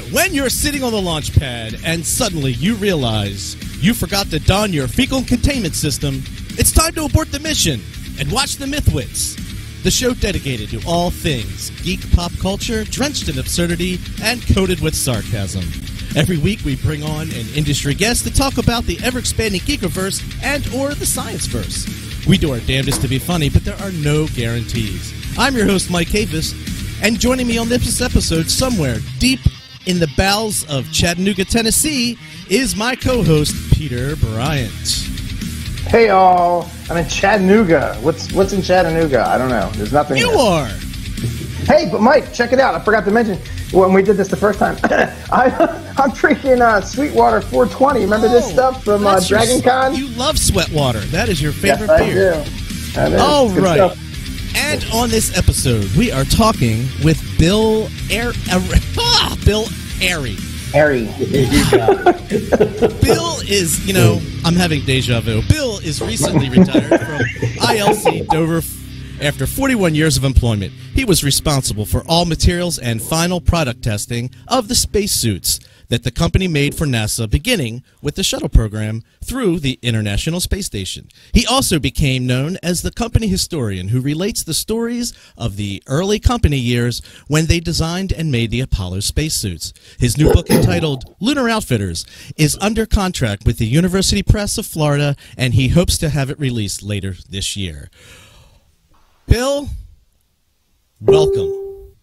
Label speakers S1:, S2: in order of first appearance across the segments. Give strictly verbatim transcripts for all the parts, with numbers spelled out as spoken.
S1: When you're sitting on the launch pad and suddenly you realize you forgot to don your fecal containment system, it's time to abort the mission and watch the MythWits, the show dedicated to all things geek pop culture, drenched in absurdity and coated with sarcasm. Every week we bring on an industry guest to talk about the ever-expanding geekiverse and or the science-verse. We do our damnedest to be funny, but there are no guarantees. I'm your host, Mike Havis, and joining me on this episode, somewhere deep in the bowels of Chattanooga, Tennessee, is my co-host, Peter Bryant.
S2: Hey all, I'm in Chattanooga. What's what's in Chattanooga? I don't know. There's nothing.
S1: You
S2: here.
S1: are.
S2: Hey, but Mike, check it out. I forgot to mention when we did this the first time. I, I'm drinking uh, Sweetwater four twenty. Remember oh, this stuff from uh, Dragon Con?
S1: You love Sweetwater. That is your favorite
S2: yes,
S1: beer.
S2: I do. I
S1: All
S2: Good
S1: right.
S2: stuff.
S1: And on this episode, we are talking with Bill Air, ah, Bill Ayrey.
S2: Ayrey.
S1: Bill is, you know, I'm having deja vu. Bill is recently retired from I L C Dover after forty-one years of employment. He was responsible for all materials and final product testing of the spacesuits that the company made for NASA, beginning with the Shuttle program through the International Space Station. He also became known as the company historian who relates the stories of the early company years when they designed and made the Apollo spacesuits. His new book, entitled Lunar Outfitters, is under contract with the University Press of Florida, and he hopes to have it released later this year. Bill, welcome.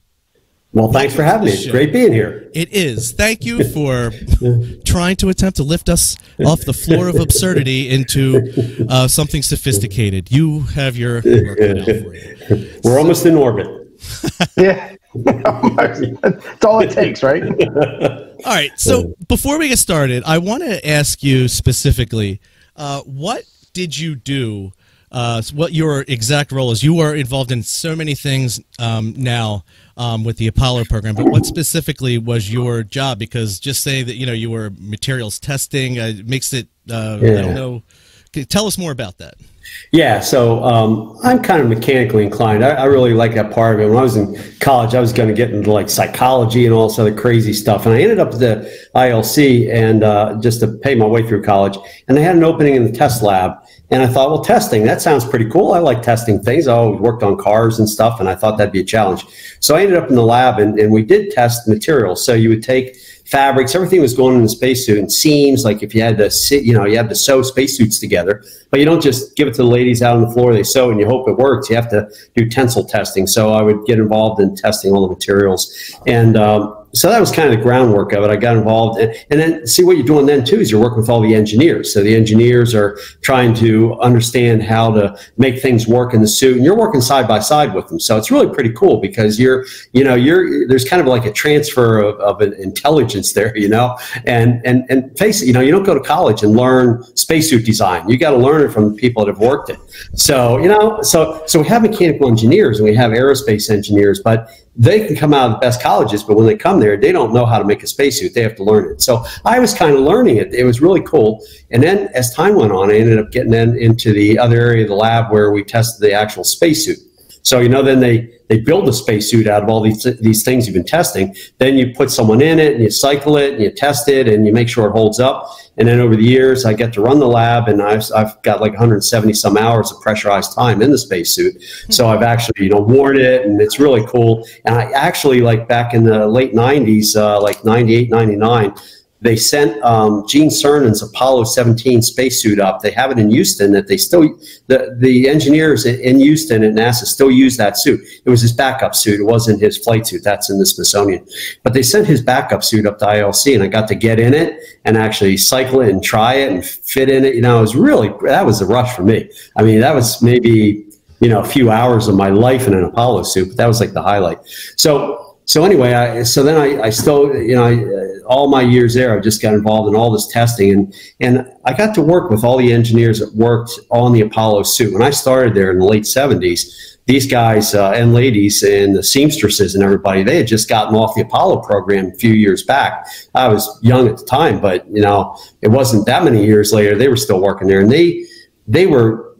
S3: Well, thanks for having me. It's great being here.
S1: It is. Thank you for trying to attempt to lift us off the floor of absurdity into uh, something sophisticated. You have your work cut out for you.
S3: We're almost in orbit.
S2: Yeah. That's all it takes, right?
S1: All right. So before we get started, I want to ask you specifically, uh, what did you do? Uh, what your exact role is? You are involved in so many things um, now um, with the Apollo program, but what specifically was your job? Because just say that you know you were materials testing uh, makes it. Uh, yeah. I don't know. Tell us more about that.
S3: Yeah, so um, I'm kind of mechanically inclined. I, I really like that part of it. When I was in college, I was going to get into like psychology and all this other crazy stuff. And I ended up at the I L C and uh, just to pay my way through college. And they had an opening in the test lab. And I thought, well, testing, that sounds pretty cool. I like testing things. I always worked on cars and stuff, and I thought that'd be a challenge. So I ended up in the lab, and, and we did test materials. So you would take fabrics, everything was going in the spacesuit, and seams, like if you had to sit, you know, you had to sew spacesuits together, but you don't just give it to the ladies out on the floor, they sew and you hope it works. You have to do tensile testing. So I would get involved in testing all the materials. And um, so that was kind of the groundwork of it. I got involved. And, and then see what you're doing then too is you're working with all the engineers. So the engineers are trying to understand how to make things work in the suit, and you're working side by side with them. So it's really pretty cool because you're, you know, you're, there's kind of like a transfer of, of an intelligence there, you know, and, and, and face it, you know, you don't go to college and learn spacesuit design. You got to learn it from the people that have worked it. So, you know, so, so we have mechanical engineers and we have aerospace engineers, but they can come out of the best colleges, but when they come there, they don't know how to make a spacesuit. They have to learn it. So I was kind of learning it. It was really cool. And then as time went on, I ended up getting in, into the other area of the lab where we tested the actual spacesuit. So, you know, then they, they build a spacesuit out of all these, these things you've been testing. Then you put someone in it and you cycle it and you test it and you make sure it holds up. And then over the years, I get to run the lab, and I've, I've got like one hundred seventy some hours of pressurized time in the spacesuit. So I've actually, you know, worn it, and it's really cool. And I actually, like back in the late nineties, uh, like ninety-eight, ninety-nine, they sent um, Gene Cernan's Apollo seventeen spacesuit up. They have it in Houston that they still, the, the engineers in Houston at NASA still use that suit. It was his backup suit. It wasn't his flight suit. That's in the Smithsonian. But they sent his backup suit up to I L C, and I got to get in it and actually cycle it and try it and fit in it. You know, it was really, that was a rush for me. I mean, that was maybe, you know, a few hours of my life in an Apollo suit, but that was like the highlight. So, So anyway, I, so then I, I still, you know, I, all my years there, I just got involved in all this testing, and and I got to work with all the engineers that worked on the Apollo suit. When I started there in the late seventies, these guys uh, and ladies and the seamstresses and everybody, they had just gotten off the Apollo program a few years back. I was young at the time, but you know, it wasn't that many years later. They were still working there, and they they were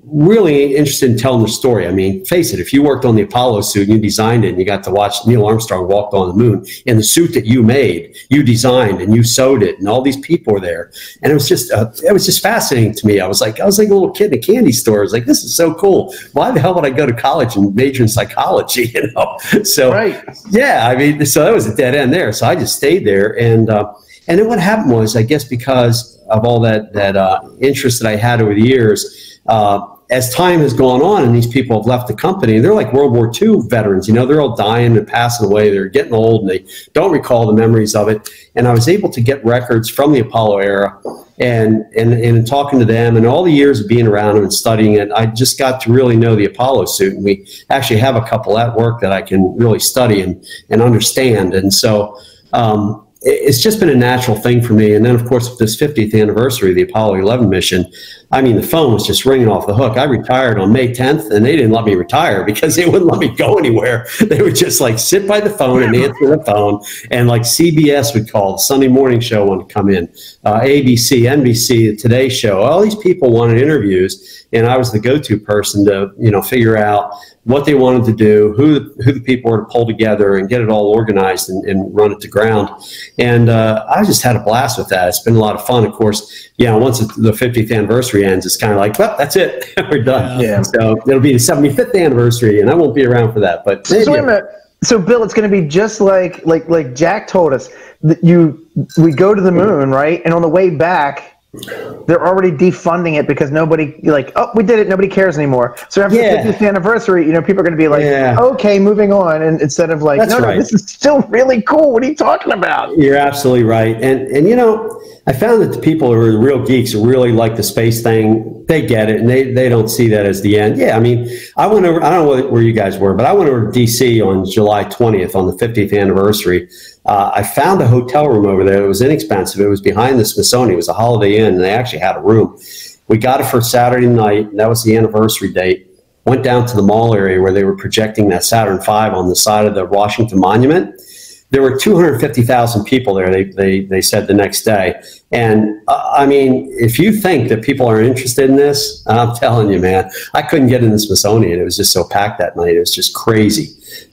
S3: really interested in telling the story. I mean, face it, if you worked on the Apollo suit and you designed it and you got to watch Neil Armstrong walk on the moon in the suit that you made, you designed and you sewed it, and all these people were there. And it was just, uh, it was just fascinating to me. I was like, I was like a little kid in a candy store. I was like, this is so cool. Why the hell would I go to college and major in psychology? You know? So,
S2: right.
S3: yeah, I mean, so that was a dead end there. So I just stayed there. And, uh, and then what happened was, I guess because of all that, that uh, interest that I had over the years, uh, as time has gone on and these people have left the company, they're like World War Two veterans, you know, they're all dying and passing away. They're getting old and they don't recall the memories of it. And I was able to get records from the Apollo era, and, and, and in talking to them and all the years of being around them and studying it, I just got to really know the Apollo suit. And we actually have a couple at work that I can really study and, and understand. And so, um, it's just been a natural thing for me. And then, of course, with this fiftieth anniversary of the Apollo eleven mission, I mean, the phone was just ringing off the hook. I retired on May tenth, and they didn't let me retire because they wouldn't let me go anywhere. They would just like sit by the phone and answer the phone. And like C B S would call, the Sunday morning show wanted to come in, uh, A B C, N B C, the Today Show. All these people wanted interviews, and I was the go-to person to, you know, figure out what they wanted to do, who, who the people were to pull together and get it all organized and, and run it to ground. And uh, I just had a blast with that. It's been a lot of fun. Of course, you know, once the fiftieth anniversary ends, it's kind of like, well, that's it. We're done.
S2: Yeah.
S3: So it'll be the seventy-fifth anniversary, and I won't be around for that. But
S2: so wait a minute. So Bill, it's going to be just like like like Jack told us that you we go to the moon, right? And on the way back, they're already defunding it because nobody, like, oh, we did it, nobody cares anymore. So after
S3: yeah.
S2: the fiftieth anniversary, you know, people are going to be like,
S3: yeah.
S2: okay, moving on, and instead of like,
S3: That's
S2: no,
S3: right.
S2: no, this is still really cool. What are you talking about?
S3: You're absolutely right. And, and you know, I found that the people who are real geeks who really like the space thing, they get it, and they, they don't see that as the end. Yeah, I mean, I went over, I don't know where you guys were, but I went over to D C on July twentieth on the fiftieth anniversary. Uh, I found a hotel room over there. It was inexpensive. It was behind the Smithsonian. It was a Holiday Inn, and they actually had a room. We got it for Saturday night, and that was the anniversary date. Went down to the mall area where they were projecting that Saturn five on the side of the Washington Monument. There were two hundred fifty thousand people there, they, they, they said the next day. And, uh, I mean, if you think that people are interested in this, I'm telling you, man, I couldn't get in the Smithsonian. It was just so packed that night. It was just crazy.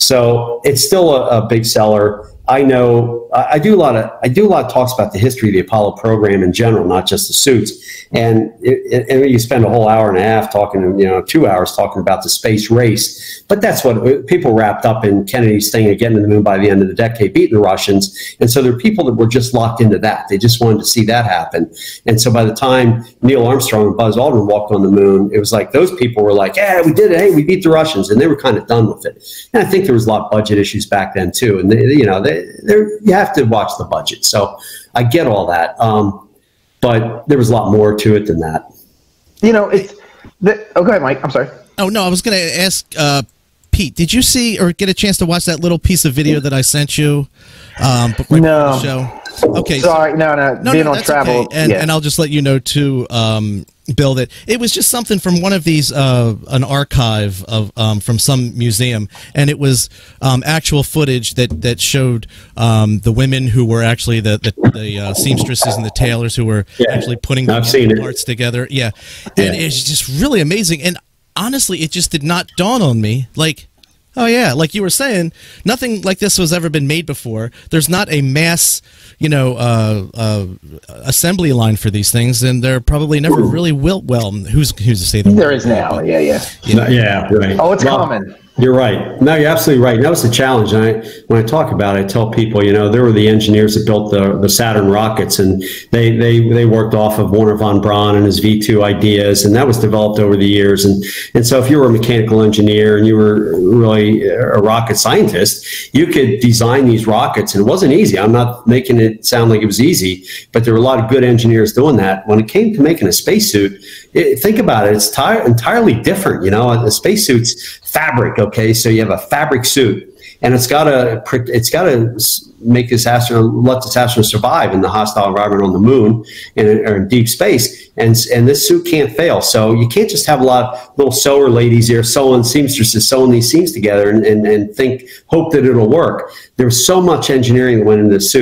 S3: So it's still a, a big seller. I know I do a lot of I do a lot of talks about the history of the Apollo program in general, not just the suits. And, it, and you spend a whole hour and a half talking, you know, two hours talking about the space race. But that's what people wrapped up in Kennedy's thing of getting to the moon by the end of the decade, beating the Russians. And so there are people that were just locked into that. They just wanted to see that happen. And so by the time Neil Armstrong and Buzz Aldrin walked on the moon, it was like those people were like, yeah, we did it. Hey, we beat the Russians. And they were kind of done with it. And I think there was a lot of budget issues back then, too. And, they, you know, they, you have to watch the budget. So I get all that. Um, but there was a lot more to it than that.
S2: You know, it's the, oh, go ahead, Mike. I'm sorry.
S1: Oh, no, I was going to ask uh, Pete, did you see or get a chance to watch that little piece of video that I sent you um, before
S2: no.
S1: the show? Okay.
S2: Sorry,
S1: so,
S2: no, no,
S1: no,
S2: being
S1: no,
S2: on
S1: that's
S2: travel.
S1: Okay. And,
S2: yeah.
S1: and I'll just let you know, too, um, Bill, that it was just something from one of these, uh, an archive of um, from some museum, and it was um, actual footage that that showed um, the women who were actually the the, the uh, seamstresses and the tailors who were
S3: yeah.
S1: actually putting
S3: I've
S1: the
S3: seen
S1: parts
S3: it.
S1: together. Yeah, and
S3: yeah.
S1: it's just really amazing. And honestly, it just did not dawn on me, like. Oh, yeah. Like you were saying, nothing like this has ever been made before. There's not a mass, you know, uh, uh, assembly line for these things, and there probably never really will. Well, who's who's to say that?
S2: There is now. Yeah, yeah.
S3: Yeah, yeah right.
S2: Oh, it's
S3: well,
S2: common.
S3: You're right. No, you're absolutely right. And that was the challenge. And I, when I talk about it, I tell people, you know, there were the engineers that built the, the Saturn rockets, and they, they, they worked off of Wernher von Braun and his V two ideas, and that was developed over the years. And, and so if you were a mechanical engineer and you were really a rocket scientist, you could design these rockets, and it wasn't easy. I'm not making it sound like it was easy, but there were a lot of good engineers doing that. When it came to making a spacesuit, it, think about it, it's ti- entirely different. You know, a spacesuit's fabric. Okay, so you have a fabric suit, and it's got to it's got to make this astronaut let this astronaut survive in the hostile environment on the moon and or in deep space, and and this suit can't fail. So you can't just have a lot of little sewer ladies here sewing seamstresses sewing these seams together and, and and think hope that it'll work. There's so much engineering that went into this suit.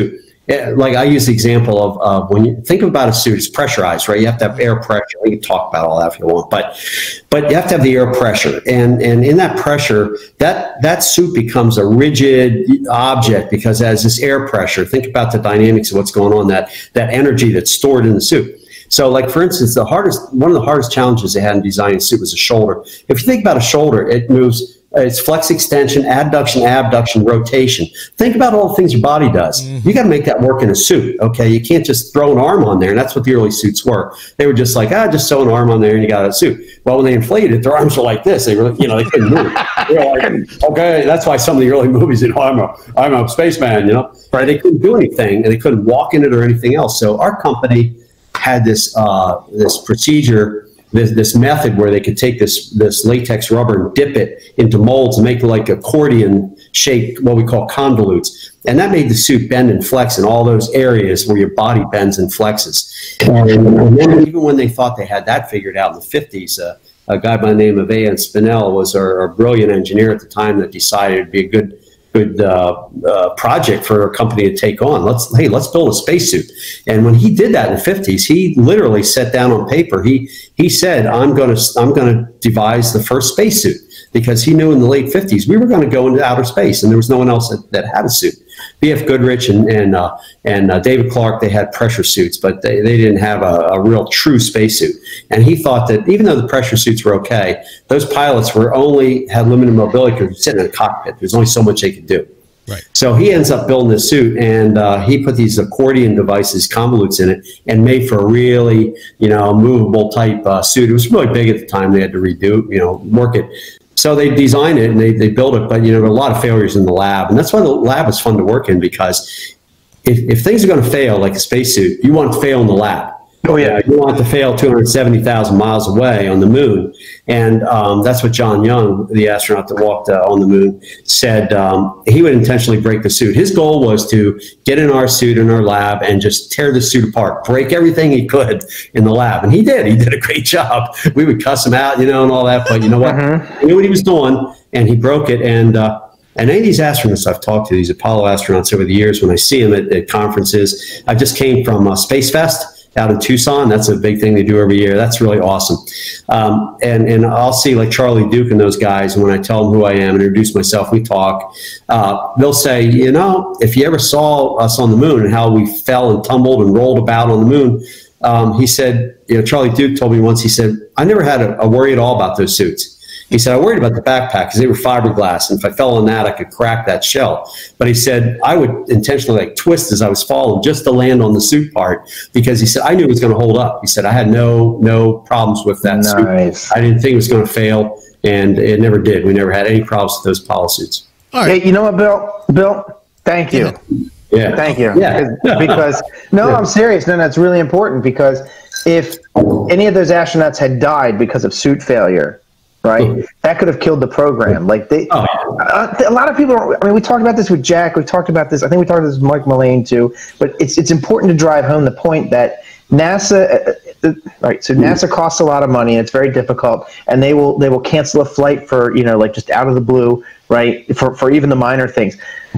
S3: Yeah, like I use the example of uh, when you think about a suit, it's pressurized, right? You have to have air pressure. We can talk about all that if you want, but but you have to have the air pressure, and and in that pressure, that that suit becomes a rigid object because it has this air pressure. Think about the dynamics of what's going on, that that energy that's stored in the suit. So, like for instance, the hardest one of the hardest challenges they had in designing a suit was the shoulder. If you think about a shoulder, it moves. It's flex extension, adduction, abduction, rotation. Think about all the things your body does. Mm-hmm. You got to make that work in a suit, okay? You can't just throw an arm on there, and that's what the early suits were. They were just like, ah, just sew an arm on there and you got a suit. Well, when they inflated it, their arms were like this. They were, you know, they couldn't move. They were like, okay, that's why some of the early movies, you know, I'm a, I'm a spaceman, you know? Right? They couldn't do anything, and they couldn't walk in it or anything else. So our company had this uh, this procedure. This, this method where they could take this this latex rubber and dip it into molds and make like accordion shaped, what we call convolutes. And that made the suit bend and flex in all those areas where your body bends and flexes. And, and then even when they thought they had that figured out in the fifties, uh, a guy by the name of A N Spinell was our, our brilliant engineer at the time that decided it'd be a good good uh, uh, project for a company to take on. Let's, hey, let's build a spacesuit. And when he did that in the fifties, he literally set down on paper. He he said, "I'm going to I'm going to devise the first spacesuit," because he knew in the late fifties we were going to go into outer space, and there was no one else that, that had a suit. B F Goodrich and and uh, and uh, David Clark, they had pressure suits, but they, they didn't have a, a real true spacesuit. And he thought that even though the pressure suits were okay, those pilots were only had limited mobility because they're sitting in a cockpit. There's only so much they could do. Right. So he ends up building this suit, and uh, he put these accordion devices, convolutes in it, and made for a really, you know, movable type uh, suit. It was really big at the time. They had to redo, you know, work it. So they designed it and they, they built it, but, you know, there were a lot of failures in the lab. And that's why the lab is fun to work in, because if, if things are going to fail, like a spacesuit, you want it to fail in the lab. Oh, yeah. You want it to fail two hundred seventy thousand miles away on the moon. And um, that's what John Young, the astronaut that walked uh, on the moon, said um, he would intentionally break the suit. His goal was to get in our suit in our lab and just tear the suit apart, break everything he could in the lab. And he did. He did a great job. We would cuss him out, you know, and all that. But you know what? Uh-huh. He knew what he was doing, and he broke it. And uh, And any of these astronauts I've talked to, these Apollo astronauts over the years, when I see them at, at conferences, I just came from uh, Space Fest out in Tucson. That's a big thing they do every year. That's really awesome. Um, and, and I'll see like Charlie Duke and those guys, and when I tell them who I am and introduce myself, we talk. Uh, they'll say, you know, if you ever saw us on the moon and how we fell and tumbled and rolled about on the moon, um, he said, you know, Charlie Duke told me once, he said, I never had a, a worry at all about those suits. He said, I worried about the backpack because they were fiberglass, and if I fell on that, I could crack that shell. But he said, I would intentionally like twist as I was falling just to land on the suit part, because he said, I knew it was going to hold up. He said, I had no no problems with that nice. suit. I didn't think it was going to fail, and it never did. We never had any problems with those Apollo suits.
S2: All right. Hey, you know what, Bill? Bill, thank you.
S3: Yeah.
S2: Thank you.
S3: Yeah.
S2: Because, no, yeah. I'm serious. No, that's really important, because if any of those astronauts had died because of suit failure, right, that could have killed the program. Like they, oh. uh, a lot of people. I mean, we talked about this with Jack. We talked about this. I think we talked about this with Mike Mullane too. But it's it's important to drive home the point that NASA, uh, right? So NASA costs a lot of money, and it's very difficult. And they will they will cancel a flight for, you know, like just out of the blue, right? For for even the minor things.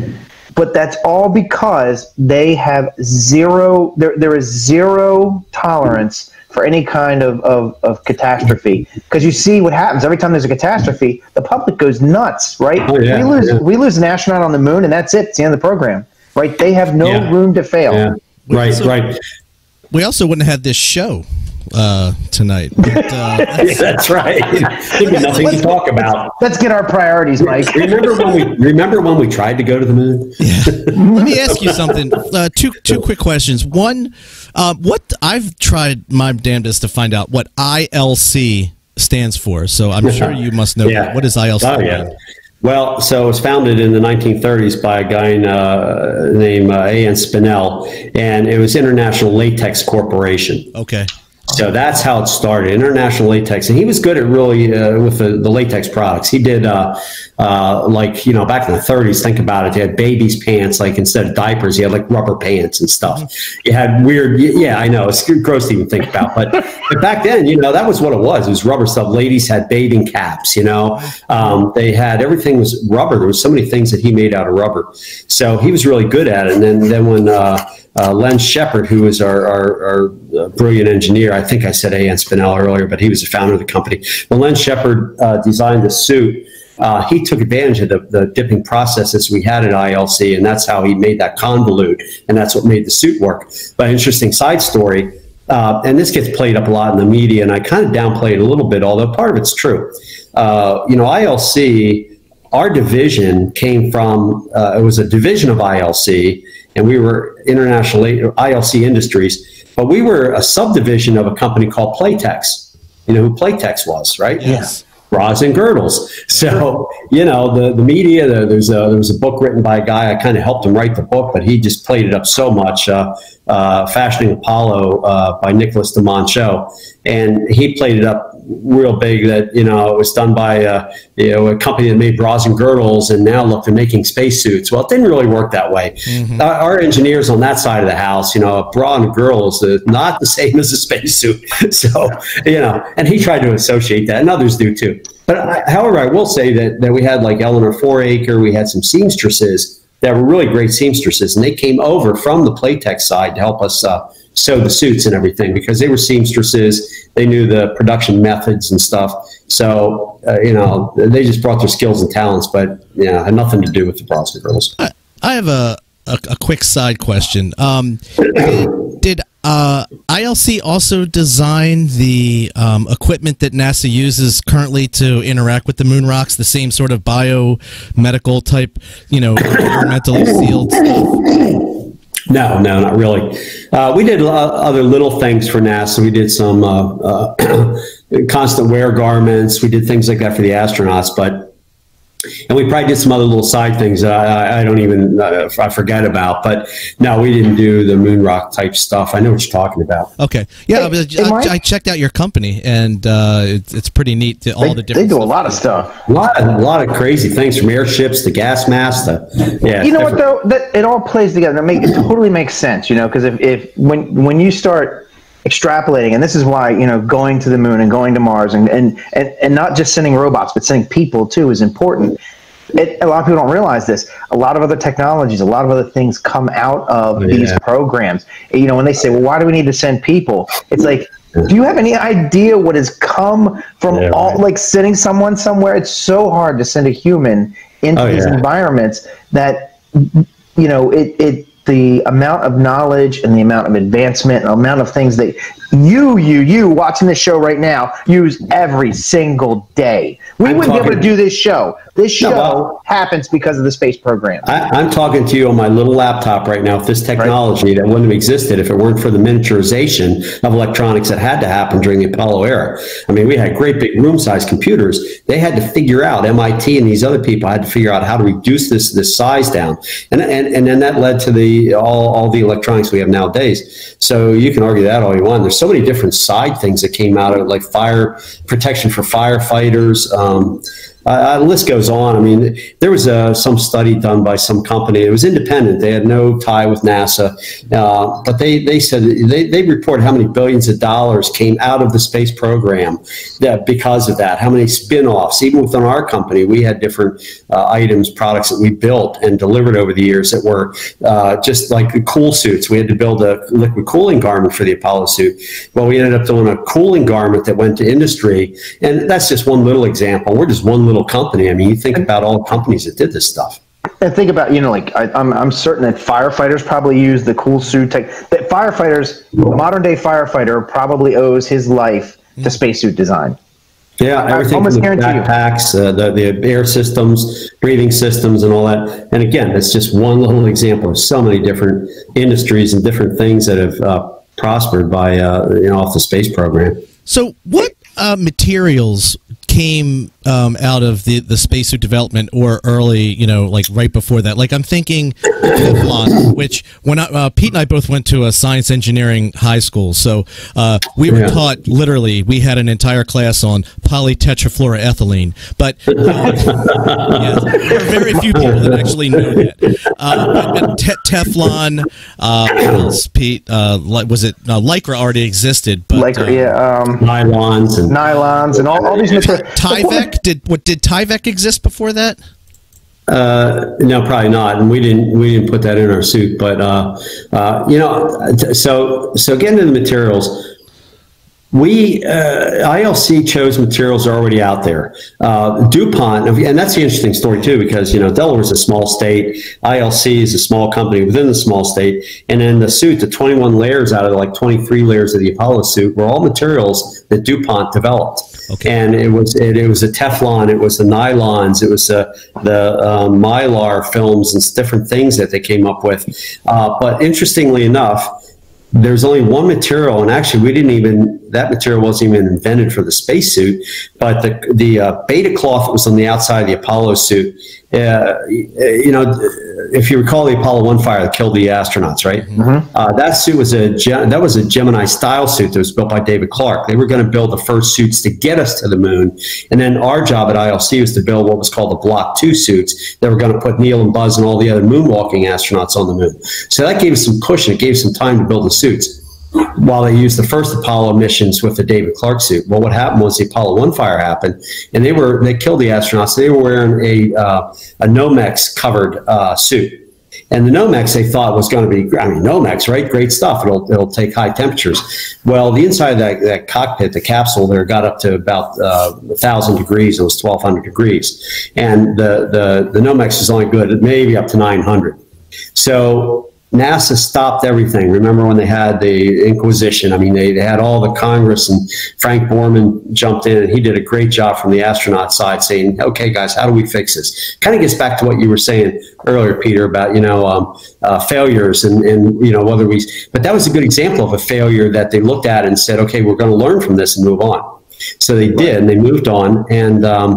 S2: But that's all because they have zero. There there is zero tolerance for any kind of, of, of catastrophe. Because you see what happens every time there's a catastrophe, the public goes nuts, right? Oh, yeah, we lose yeah. we lose an astronaut on the moon, and that's it. It's the end of the program, right? They have no yeah. room to fail.
S3: Yeah. Right, so, right.
S1: We also wouldn't have had this show uh, tonight. But, uh,
S3: that's, that's right. There'd be nothing to talk about.
S2: Let's get our priorities, Mike.
S3: remember when we remember when we tried to go to the moon?
S1: Yeah. Let me ask you something. Uh, two two quick questions. One, uh, what I've tried my damnedest to find out what I L C stands for. So I'm sure you must know. Yeah. What does I L C?
S3: Oh yeah. Well, so it was founded in the nineteen thirties by a guy uh, named uh, A N Spinell, and it was International Latex Corporation.
S1: Okay.
S3: So that's how it started, International Latex. And he was good at really uh, with the, the latex products. He did uh, uh, like, you know, back in the thirties, think about it. They had babies' pants, like instead of diapers, you had like rubber pants and stuff. You had weird, yeah, I know, it's gross to even think about. But, but back then, you know, that was what it was. It was rubber stuff. Ladies had bathing caps, you know. Um, they had, everything was rubber. There was so many things that he made out of rubber. So he was really good at it. And then, then when uh, uh, Len Shepard, who was our, our, our uh, brilliant engineer, I think I said A N Spinell earlier, but he was the founder of the company. When Len Shepard uh, designed the suit, uh, he took advantage of the, the dipping processes we had at I L C, and that's how he made that convolute, and that's what made the suit work. But interesting side story, uh, and this gets played up a lot in the media, and I kind of downplay it a little bit, although part of it's true. Uh, you know, I L C, our division came from, uh, it was a division of I L C, and we were International I L C Industries, but we were a subdivision of a company called Playtex. You know who Playtex was, right?
S1: Yes.
S3: Bras and girdles. So, you know, the, the media, the, there's a, there was a book written by a guy, I kind of helped him write the book, but he just played it up so much, uh, uh, Fashioning Apollo uh, by Nicholas de Monchaux. And he played it up real big that, you know, it was done by uh, you know, a company that made bras and girdles, and now look, they're making spacesuits. Well, it didn't really work that way. Mm-hmm. Our, our engineers on that side of the house, you know, a bra and girdle is not the same as a spacesuit. So, you know, and he tried to associate that, and others do too. But I, however, I will say that, that we had like Eleanor Fouracre, we had some seamstresses that were really great seamstresses, and they came over from the Playtex side to help us uh, sew the suits and everything, because they were seamstresses. They knew the production methods and stuff. So, uh, you know, they just brought their skills and talents, but, you know, had nothing to do with the bras and girdles.
S1: I, I have a, a, a quick side question. Um, did uh, I L C also design the um, equipment that NASA uses currently to interact with the moon rocks, the same sort of biomedical type, you know, environmentally sealed stuff?
S3: No, no, not really. Uh, we did other little things for NASA. We did some uh, uh, constant wear garments. We did things like that for the astronauts, but and we probably did some other little side things that I, I don't even uh, I forget about. But no, we didn't do the moon rock type stuff. I know what you're talking about.
S1: Okay, yeah, hey, I, I, I checked out your company, and uh, it's it's pretty neat. To all
S2: they,
S1: the different.
S2: They do a lot of stuff.
S3: A lot, a lot of crazy things, from airships to gas masks. To, yeah,
S2: you know what though? That it all plays together. It, make, it totally makes sense. You know, because if, if when when you start extrapolating, and this is why, you know, going to the moon and going to Mars and and and, and not just sending robots but sending people too is important. It, a lot of people don't realize this. A lot of other technologies, a lot of other things come out of yeah. these programs. You know, when they say, well, why do we need to send people? It's like, do you have any idea what has come from yeah, all, right. like sending someone somewhere? It's so hard to send a human into oh, these yeah. environments that, you know, it, it, the amount of knowledge and the amount of advancement and the amount of things that you, you, you watching this show right now use every single day. We I'm wouldn't talking, be able to do this show. This show no, well, happens because of the space program.
S3: I, I'm talking to you on my little laptop right now with this technology right. that wouldn't have existed if it weren't for the miniaturization of electronics that had to happen during the Apollo era. I mean, we had great big room-sized computers. They had to figure out, M I T and these other people had to figure out how to reduce this this size down. And, and, and then that led to the all, all the electronics we have nowadays. So you can argue that all you want. There's so many different side things that came out of it, like fire protection for firefighters. Um, Uh, the list goes on. I mean, there was uh, some study done by some company. It was independent. They had no tie with NASA. Uh, but they, they said they, they report how many billions of dollars came out of the space program that because of that, how many spin-offs. Even within our company, we had different uh, items, products that we built and delivered over the years that were uh, just like the cool suits. We had to build a liquid cooling garment for the Apollo suit. Well, we ended up doing a cooling garment that went to industry. And that's just one little example. We're just one little company. I mean, you think about all the companies that did this stuff.
S2: And think about, you know, like I, I'm, I'm certain that firefighters probably use the cool suit tech. That firefighters, the modern day firefighter probably owes his life to spacesuit design.
S3: Yeah, everything from the backpacks, uh, the, the air systems, breathing systems, and all that. And again, it's just one little example of so many different industries and different things that have uh, prospered by uh, you know, off the space program.
S1: So, what uh, materials came um, out of the, the spacesuit development or early, you know, like right before that? Like I'm thinking Teflon, which when I, uh, Pete and I both went to a science engineering high school, so uh, we were yeah. taught literally. We had an entire class on polytetrafluoroethylene, but uh, yeah, there are very few people that actually know that. Uh, but te Teflon, uh, what else, Pete? Uh, was it uh, Lycra already existed? But,
S2: Lycra,
S1: uh,
S2: yeah, um,
S3: nylons and
S2: nylons and all, all these materials.
S1: Tyvek did what? Did Tyvek exist before that?
S3: Uh, no, probably not, and we didn't we didn't put that in our suit. But uh, uh, you know, so so getting to the materials. We, uh, I L C chose materials already out there. Uh, DuPont, and that's the interesting story too, because, you know, Delaware is a small state. I L C is a small company within the small state. And then the suit, the twenty-one layers out of the, like twenty-three layers of the Apollo suit were all materials that DuPont developed. Okay. And it was, it, it was a Teflon, it was the nylons, it was uh, the uh, Mylar films and different things that they came up with. Uh, but interestingly enough, there's only one material, and actually we didn't even, that material wasn't even invented for the spacesuit, but the, the uh, beta cloth that was on the outside of the Apollo suit, uh, you know, if you recall the Apollo one fire that killed the astronauts, right? Mm-hmm. uh, that suit was a, that was a Gemini style suit that was built by David Clark. They were going to build the first suits to get us to the moon. And then our job at I L C was to build what was called the Block two suits that were going to put Neil and Buzz and all the other moonwalking astronauts on the moon. So that gave us some cushion. It gave us some time to build the suits while they used the first Apollo missions with the David Clark suit. Well, what happened was the Apollo one fire happened, and they were they killed the astronauts. They were wearing a uh, a Nomex covered uh, suit, and the Nomex they thought was going to be, I mean, Nomex, right? Great stuff. It'll it'll take high temperatures. Well, the inside of that, that cockpit, the capsule there, got up to about uh, a thousand degrees. It was twelve hundred degrees, and the the the Nomex is only good at maybe up to nine hundred. So NASA stopped everything. Remember when they had the Inquisition? I mean, they, they had all the Congress, and Frank Borman jumped in, and he did a great job from the astronaut side saying, okay, guys, how do we fix this? Kind of gets back to what you were saying earlier, Peter, about, you know, um, uh, failures and, and, you know, whether we, but that was a good example of a failure that they looked at and said, okay, we're going to learn from this and move on. So they did, and they moved on. And, um,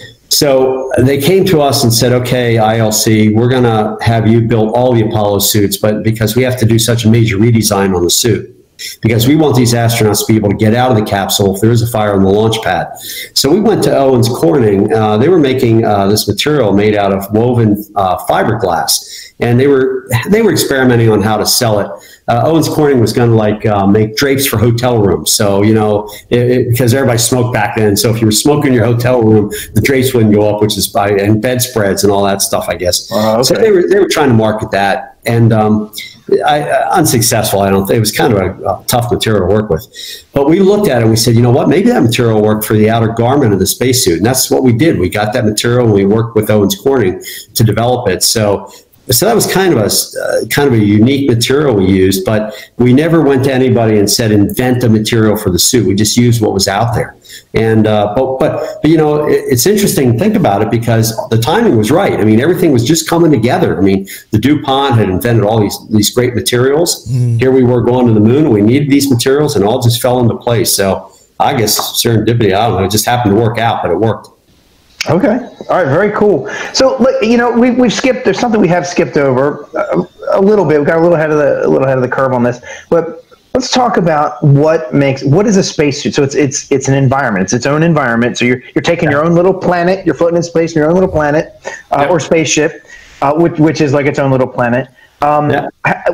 S3: So they came to us and said, okay, I L C, we're going to have you build all the Apollo suits, but because we have to do such a major redesign on the suit, because we want these astronauts to be able to get out of the capsule if there is a fire on the launch pad. So we went to Owens Corning. Uh, they were making uh, this material made out of woven uh, fiberglass, and they were they were experimenting on how to sell it. Uh, Owens Corning was going to like uh, make drapes for hotel rooms. So, you know, it, it, because everybody smoked back then. So if you were smoking in your hotel room, the drapes wouldn't go up, which is by, and bedspreads and all that stuff, I guess. Uh, okay. So they were, they were trying to market that. And um, I, uh, unsuccessful, I don't think. It was kind of a, a tough material to work with. But we looked at it and we said, you know what, maybe that material worked for the outer garment of the spacesuit. And that's what we did. We got that material and we worked with Owens Corning to develop it. So So that was kind of a uh, kind of a unique material we used, but we never went to anybody and said invent a material for the suit. We just used what was out there. And uh, but, but but you know, it, it's interesting to think about it because the timing was right. I mean, everything was just coming together. I mean, the DuPont had invented all these these great materials. Mm. Here we were going to the moon. We needed these materials, and all just fell into place. So I guess serendipity. I don't know. It just happened to work out, but it worked.
S2: Okay. All right. Very cool. So, you know, we, we've skipped, there's something we have skipped over a, a little bit. We got a little ahead of the, a little ahead of the curve on this, but let's talk about what makes, what is a spacesuit? So it's, it's, it's an environment. It's its own environment. So you're, you're taking your own little planet, you're floating in space in your own little planet, uh, yep. or spaceship, uh, which, which is like its own little planet. Um, yeah.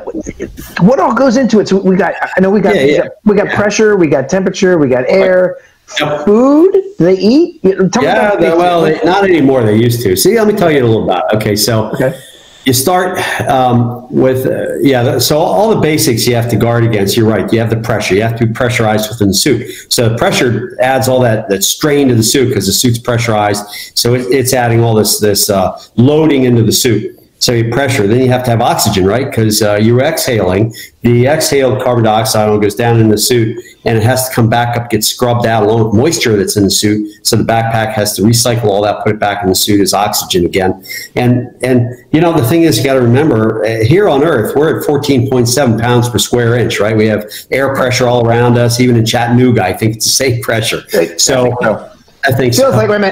S2: What all goes into it? So we got, I know we got, yeah, yeah. we got, we got yeah. pressure, we got temperature, we got air. Yep. Food they eat? Tell
S3: yeah, they, well, they, not anymore. They used to. See, let me tell you a little about it. Okay, so okay. you start um, with, uh, yeah, so all the basics you have to guard against. You're right. You have the pressure. You have to be pressurized within the suit. So the pressure adds all that, that strain to the suit because the suit's pressurized. So it, it's adding all this, this uh, loading into the suit. So you pressure, then you have to have oxygen, right? Because uh, you're exhaling. The exhaled carbon dioxide goes down in the suit, and it has to come back up, get scrubbed out along with moisture that's in the suit. So the backpack has to recycle all that, put it back in the suit as oxygen again. And, and you know, the thing is, you got to remember, uh, here on Earth, we're at fourteen point seven pounds per square inch, right? We have air pressure all around us. Even in Chattanooga, I think it's the same pressure. So I think
S2: feels so. like, wait a minute.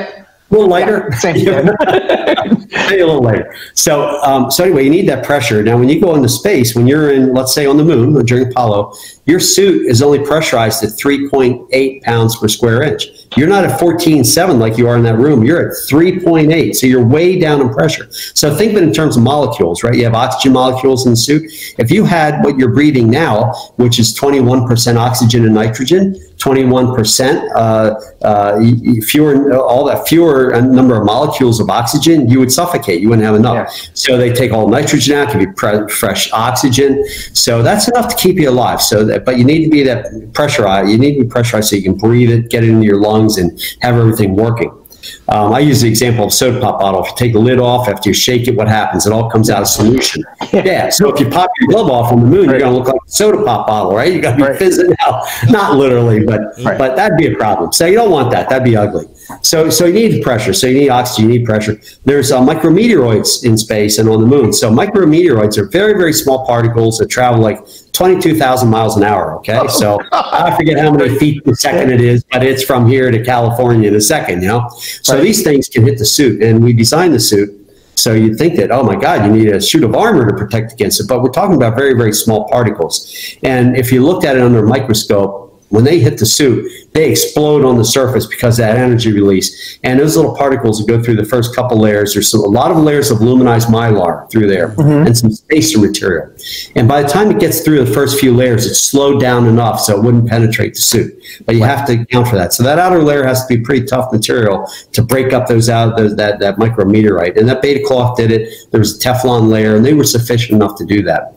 S3: A little lighter.
S2: Yeah, same thing.
S3: Maybe a little lighter. So, um, so anyway, you need that pressure. Now, when you go into space, when you're in, let's say, on the moon or during Apollo, your suit is only pressurized at three point eight pounds per square inch. You're not at fourteen point seven like you are in that room. You're at three point eight. So you're way down in pressure. So think of it in terms of molecules, right? You have oxygen molecules in the suit. If you had what you're breathing now, which is twenty-one percent oxygen and nitrogen, twenty-one percent uh, uh, fewer, all that fewer number of molecules of oxygen, you would suffocate. You wouldn't have enough. Yeah. So they take all nitrogen out, give you pre- fresh oxygen. So that's enough to keep you alive. So that, but you need to be that pressurized. You need to be pressurized so you can breathe it, get it into your lungs, and have everything working. Um, I use the example of a soda pop bottle. If you take the lid off, after you shake it, what happens? It all comes out of solution. Yeah, so if you pop your glove off on the moon, right, you're going to look like a soda pop bottle, right? You're going to be right. fizzing out. Not literally, but right. but that'd be a problem. So you don't want that. That'd be ugly. So so you need pressure. So you need oxygen, you need pressure. There's uh, micrometeoroids in space and on the moon. So micrometeoroids are very, very small particles that travel like twenty-two thousand miles an hour, okay? So I forget how many feet per second it is, but it's from here to California in a second, you know? So right. these things can hit the suit, and we designed the suit. So you'd think that, oh my God, you need a suit of armor to protect against it, but we're talking about very, very small particles. And if you looked at it under a microscope, when they hit the suit, they explode on the surface because of that energy release. And those little particles will go through the first couple layers. There's some, a lot of layers of luminized mylar through there, mm-hmm. and some spacer material. And by the time it gets through the first few layers, it's slowed down enough so it wouldn't penetrate the suit. But you have to account for that. So that outer layer has to be pretty tough material to break up those out those, that, that micrometeorite. And that beta cloth did it. There was a Teflon layer, and they were sufficient enough to do that.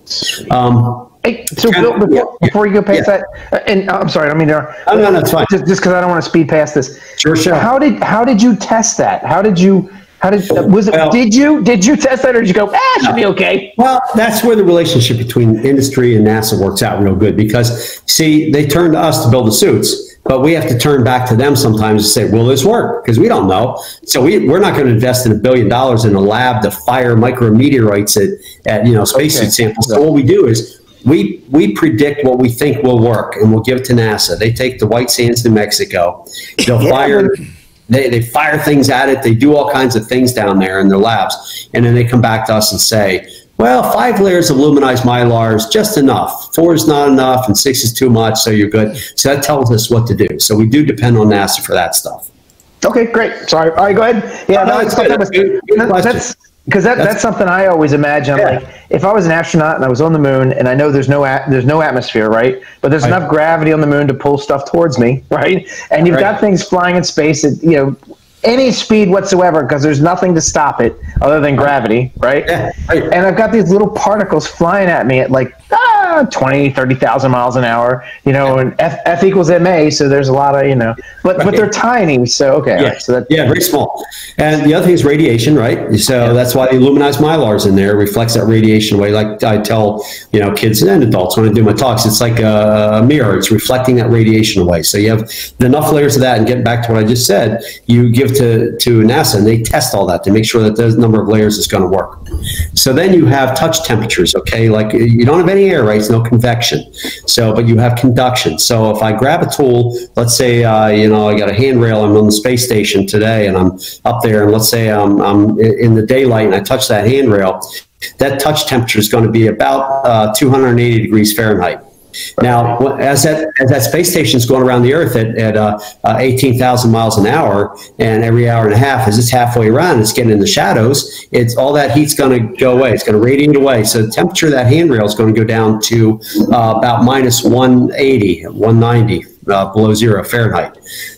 S3: Um,
S2: Hey, so Bill, before, yeah, before you go past yeah. that, and I'm sorry, I don't mean to.
S3: Oh, no, no, it's fine.
S2: Just because I don't want to speed past this.
S3: Sure, sure.
S2: How did how did you test that? How did you how did was it?
S3: Well,
S2: did you did you test that, or did you go? Ah, it should no. be okay.
S3: Well, that's where the relationship between industry and NASA works out real good, because see, they turn to us to build the suits, but we have to turn back to them sometimes and say, will this work? Because we don't know. So we, we're not going to invest in a billion dollars in a lab to fire micrometeorites at, at you know, spacesuit okay. samples. So what we do is we we predict what we think will work, and we'll give it to NASA. They take the White Sands, New Mexico. They'll yeah. fire they, they fire things at it. They do all kinds of things down there in their labs. And then they come back to us and say, well, five layers of luminized mylar is just enough. Four is not enough, and six is too much, so you're good. So that tells us what to do. So we do depend on NASA for that stuff.
S2: Okay, great. Sorry. All right, go ahead. Yeah,
S3: oh, no,
S2: that's,
S3: good.
S2: that was,
S3: good, good
S2: that's because that, that's, that's something I always imagine. Yeah. Like, if I was an astronaut and I was on the moon, and I know there's no a, there's no atmosphere, right? But there's right. enough gravity on the moon to pull stuff towards me, right? And you've right. got things flying in space at, you know, any speed whatsoever, because there's nothing to stop it other than gravity, right?
S3: Yeah, right?
S2: And I've got these little particles flying at me at like ah, twenty, thirty thousand miles an hour, you know, and F, F equals M A, so there's a lot of, you know, but right. but they're tiny, so okay.
S3: Yeah,
S2: right, so that,
S3: yeah, very small. And the other thing is radiation, right? So yeah. that's why the luminized mylar's in there, reflects that radiation away. Like I tell, you know, kids and adults when I do my talks, it's like a, a mirror. It's reflecting that radiation away. So you have enough layers of that, and getting back to what I just said, you give to, to NASA, and they test all that to make sure that those number of layers is going to work. So then you have touch temperatures, okay? Like you don't have any air, right? It's no convection. So, but you have conduction. So if I grab a tool, let's say, uh, you know, I got a handrail, I'm on the space station today, and I'm up there, and let's say I'm, I'm in the daylight and I touch that handrail, that touch temperature is going to be about uh, two hundred eighty degrees Fahrenheit. Now, as that as that space station is going around the Earth at, at uh, uh, eighteen thousand miles an hour, and every hour and a half, as it's halfway around, it's getting in the shadows, it's all that heat's going to go away. It's going to radiate away. So the temperature of that handrail is going to go down to uh, about minus one eighty, one ninety, uh, below zero Fahrenheit.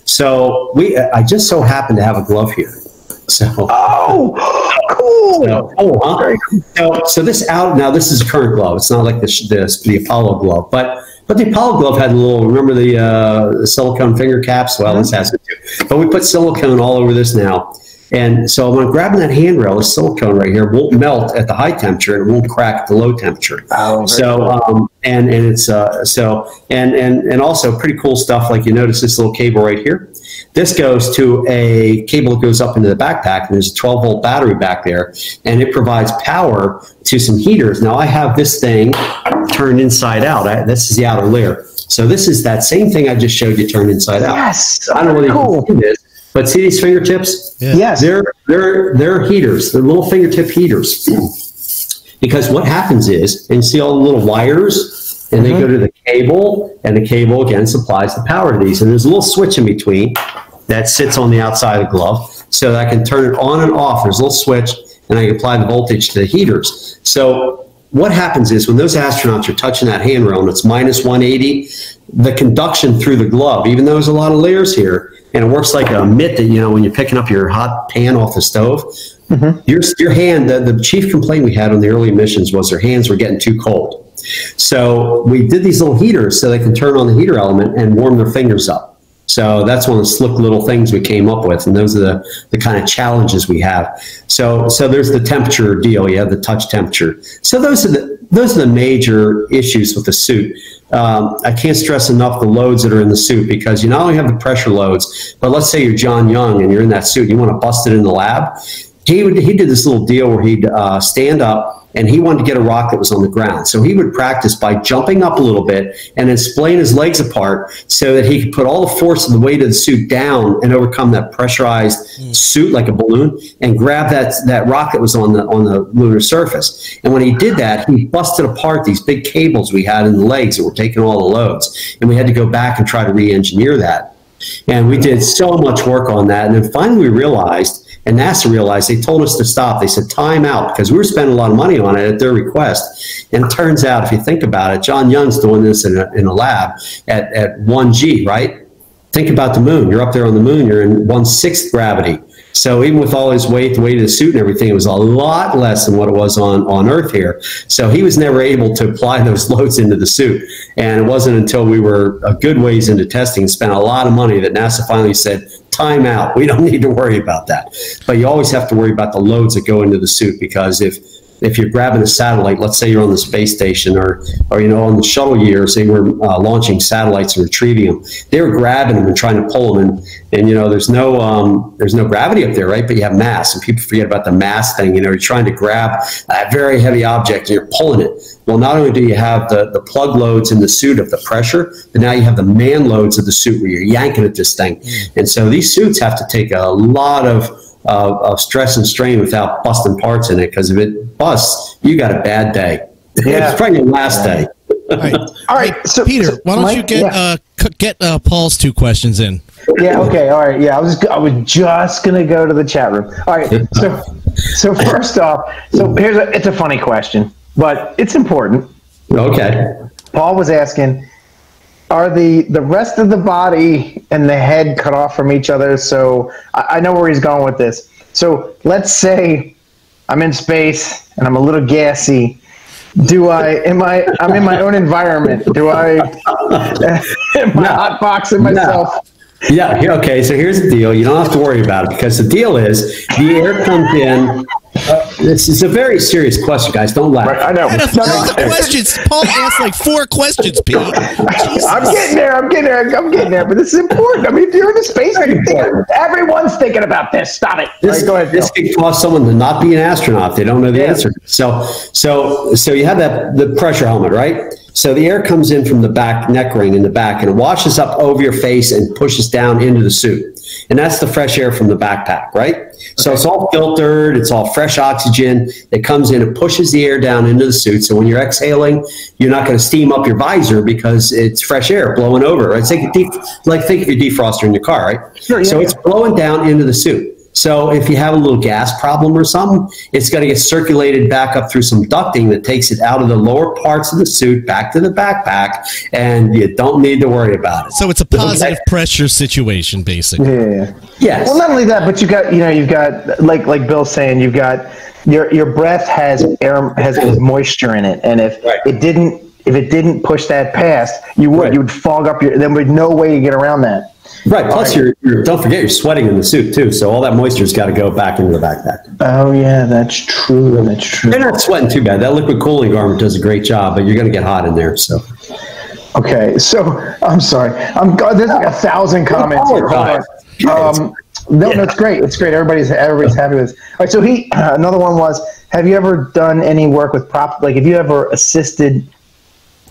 S3: So we, I just so happen to have a glove here. So
S2: oh, cool.
S3: So, oh, huh? so, so this out now. This is a current glove. It's not like the the, the Apollo glove, but but the Apollo glove had a little. Remember the, uh, the silicone finger caps? Well, mm-hmm. this has it too. But we put silicone all over this now, and so when I'm grabbing that handrail, the silicone right here won't melt at the high temperature, and it won't crack at the low temperature.
S2: Oh,
S3: so
S2: cool.
S3: um, and and it's uh, so and and and also pretty cool stuff. Like you notice this little cable right here. This goes to a cable that goes up into the backpack, and there's a twelve volt battery back there, and it provides power to some heaters. Now I have this thing turned inside out. I, this is the outer layer. So this is that same thing I just showed you turned inside out.
S2: Yes,
S3: I don't know whether
S2: cool.
S3: you can see this, But see these fingertips?
S2: Yeah. Yes.
S3: They're, they're, they're heaters. They're little fingertip heaters. Because what happens is, and you see all the little wires, and mm-hmm. they go to the cable, and the cable, again, supplies the power to these. And there's a little switch in between that sits on the outside of the glove, so that I can turn it on and off. There's a little switch, and I can apply the voltage to the heaters. So what happens is when those astronauts are touching that handrail and it's minus one eighty, the conduction through the glove, even though there's a lot of layers here, and it works like a mitt that, you know, when you're picking up your hot pan off the stove, mm-hmm. your, your hand, the, the chief complaint we had on the early missions was their hands were getting too cold. So we did these little heaters so they can turn on the heater element and warm their fingers up. So that's one of the slick little things we came up with, and those are the, the kind of challenges we have. So so there's the temperature deal. You have the touch temperature. So those are the those are the major issues with the suit. Um, I can't stress enough the loads that are in the suit, because you not only have the pressure loads, but let's say you're John Young and you're in that suit and you want to bust it in the lab. He would he did this little deal where he'd uh, stand up, and he wanted to get a rock that was on the ground. So he would practice by jumping up a little bit and then splaying his legs apart so that he could put all the force of the weight of the suit down and overcome that pressurized mm. suit like a balloon and grab that, that rock that was on the, on the lunar surface. And when he did that, he busted apart these big cables we had in the legs that were taking all the loads. And we had to go back and try to re-engineer that. And we did so much work on that. And then finally we realized, and NASA realized, they told us to stop. They said, time out, because we were spending a lot of money on it at their request. And it turns out, if you think about it, John Young's doing this in a, in a lab at, at one G, right? Think about the moon. You're up there on the moon. You're in one-sixth gravity. So even with all his weight, the weight of the suit and everything, it was a lot less than what it was on, on Earth here. So he was never able to apply those loads into the suit. And it wasn't until we were a good ways into testing and spent a lot of money that NASA finally said, time out. We don't need to worry about that. But you always have to worry about the loads that go into the suit, because if if you're grabbing a satellite, let's say you're on the space station, or, or you know, on the shuttle years, they were uh, launching satellites and retrieving them. They were grabbing them and trying to pull them, and and you know, there's no um, there's no gravity up there, right? But you have mass, and people forget about the mass thing. You know, you're trying to grab a very heavy object and you're pulling it. Well, not only do you have the the plug loads in the suit of the pressure, but now you have the man loads of the suit where you're yanking at this thing. Mm. And so these suits have to take a lot of Uh, of stress and strain without busting parts in it, because if it busts, you got a bad day. Yeah. It's probably your last day.
S1: All right, all right. So, Peter, so why don't Mike, you get yeah. uh, get uh, Paul's two questions in?
S2: Yeah. Okay. All right. Yeah. I was I was just gonna go to the chat room. All right. So so first off, so here's a it's a funny question, but it's important.
S3: Okay.
S2: Paul was asking, are the, the rest of the body and the head cut off from each other? So I, I know where he's going with this. So let's say I'm in space and I'm a little gassy. Do I, am I, I'm in my own environment. Do I, am I hotboxing myself?
S3: No. Yeah, okay, so here's the deal. You don't have to worry about it, because the deal is the air comes in. Uh, this is a very serious question, guys. Don't laugh.
S2: Right, I know.
S1: No, no, no, questions. Paul asked like four questions, Pete. Jesus.
S2: I'm getting there. I'm getting there. I'm getting there. But this is important. I mean, if you're in a space, everyone's thinking about this. Stop it.
S3: This,
S2: right, go ahead.
S3: This could cause someone to not be an astronaut. They don't know the yeah. answer. So, so, so you have that the pressure helmet, right? So the air comes in from the back neck ring in the back, and it washes up over your face and pushes down into the suit. And that's the fresh air from the backpack, right? Okay. So it's all filtered. It's all fresh oxygen. It comes in and pushes the air down into the suit. So when you're exhaling, you're not going to steam up your visor because it's fresh air blowing over. Right? It's like, a deep, like think of your defroster in your car, right? Sure, yeah, so yeah. It's blowing down into the suit. So if you have a little gas problem or something, it's going to get circulated back up through some ducting that takes it out of the lower parts of the suit back to the backpack, and you don't need to worry about it.
S1: So it's a positive pressure situation, basically.
S2: Yeah.
S3: Yes.
S2: Well, not only that, but you got, you know, you've got, like like Bill's saying, you've got your your breath has air has, has moisture in it, and if right. it didn't if it didn't push that past, you would right. you would fog up your. There would be no way to get around that.
S3: Right. Plus, you're, you're don't forget you're sweating in the suit too, so all that moisture's got to go back into the backpack.
S2: Oh yeah, that's true. That's true.
S3: You're not sweating too bad. That liquid cooling garment does a great job, but you're going to get hot in there. So.
S2: Okay, so I'm sorry. I'm there's like a thousand comments here. Hold on. Um, no, yeah. That's great. It's great. Everybody's everybody's happy with this. All right. So he uh, another one was: have you ever done any work with prop? Like, have you ever assisted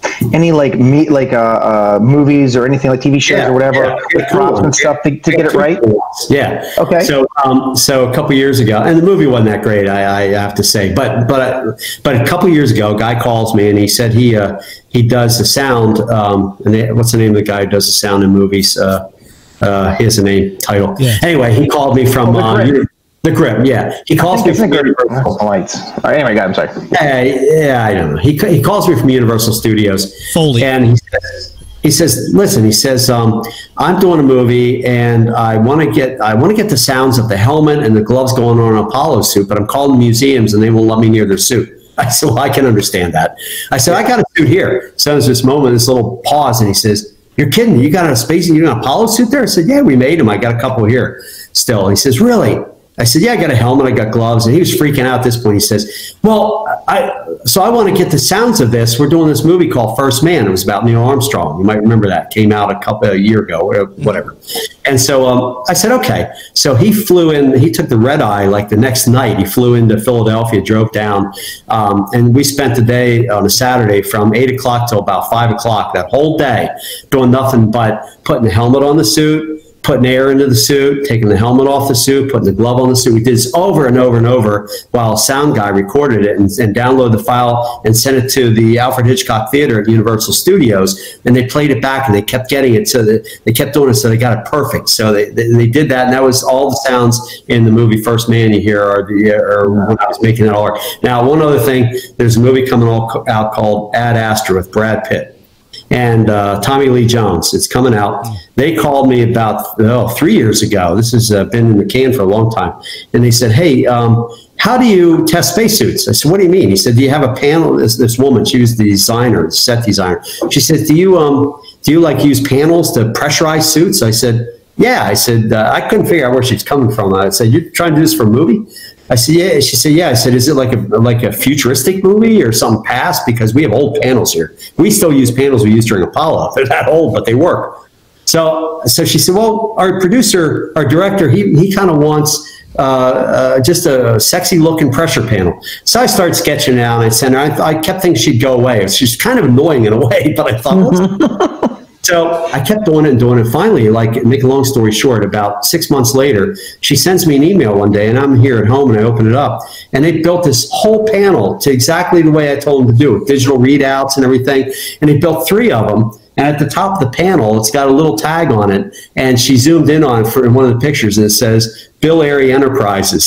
S2: any like meet like uh, uh movies or anything like T V shows
S3: Yeah,
S2: or whatever,
S3: yeah,
S2: with props and stuff to, to get it right?
S3: Yeah.
S2: Okay.
S3: So, um, so a couple years ago, and the movie wasn't that great, I, I have to say, but but but a couple years ago, a guy calls me and he said he uh, he does the sound. Um, and they, what's the name of the guy who does the sound in movies? Uh, uh, here's the name title.
S1: Yeah.
S3: Anyway, he called me from.
S2: Oh, the, grip.
S3: Uh, the grip, yeah. He calls me from Universal.
S2: Lights. All right, anyway, God, I'm sorry.
S3: Uh, yeah, I don't know. He he calls me from Universal Studios.
S1: Foley.
S3: And he says, he says, listen, he says, um, I'm doing a movie and I want to get I want to get the sounds of the helmet and the gloves going on an Apollo suit, but I'm calling museums and they won't let me near their suit. I said, well, I can understand that. I said, I got a suit here. So there's this moment, this little pause, and he says, you're kidding? You got a space, you got an Apollo suit there? I said, yeah, we made them. I got a couple here still. He says, really? I said, yeah, I got a helmet, I got gloves. And he was freaking out at this point. He says, well, I, so I want to get the sounds of this. We're doing this movie called First Man. It was about Neil Armstrong. You might remember that. Came out a couple a year ago or whatever. And so um, I said, okay. So he flew in, he took the red eye like the next night. He flew into Philadelphia, drove down. Um, and we spent the day on a Saturday from eight o'clock till about five o'clock, that whole day, doing nothing but putting the helmet on the suit, putting air into the suit, taking the helmet off the suit, putting the glove on the suit. We did this over and over and over while a sound guy recorded it and, and downloaded the file and sent it to the Alfred Hitchcock Theater at Universal Studios. And they played it back and they kept getting it. So that they kept doing it so they got it perfect. So they, they, they did that. And that was all the sounds in the movie First Man you hear are the, or when I was making that all. Now, one other thing, there's a movie coming out called Ad Astra with Brad Pitt and uh, Tommy Lee Jones. It's coming out. They called me about oh, three years ago. This has uh, been in the can for a long time. And they said, hey, um, how do you test spacesuits? I said, what do you mean? He said, do you have a panel? This, this woman, she was the designer, the set designer. She said, do you, um, do you like use panels to pressurize suits? I said, yeah. I said, uh, I couldn't figure out where she's coming from. I said, you're trying to do this for a movie? I said, yeah. She said, yeah. I said, is it like a like a futuristic movie or something past? Because we have old panels here. We still use panels we used during Apollo. They're that old, but they work. So, so she said, well, our producer, our director, he he kind of wants uh, uh, just a sexy looking pressure panel. So I started sketching it out and I sent her. I, I kept thinking she'd go away. She's kind of annoying in a way, but I thought, well, so I kept doing it and doing it. Finally, like, make a long story short, about six months later, she sends me an email one day, and I'm here at home, and I open it up, and they built this whole panel to exactly the way I told them to do it, digital readouts and everything, and they built three of them. And at the top of the panel, it's got a little tag on it, and she zoomed in on it for in one of the pictures, and it says Bill Ayrey Enterprises.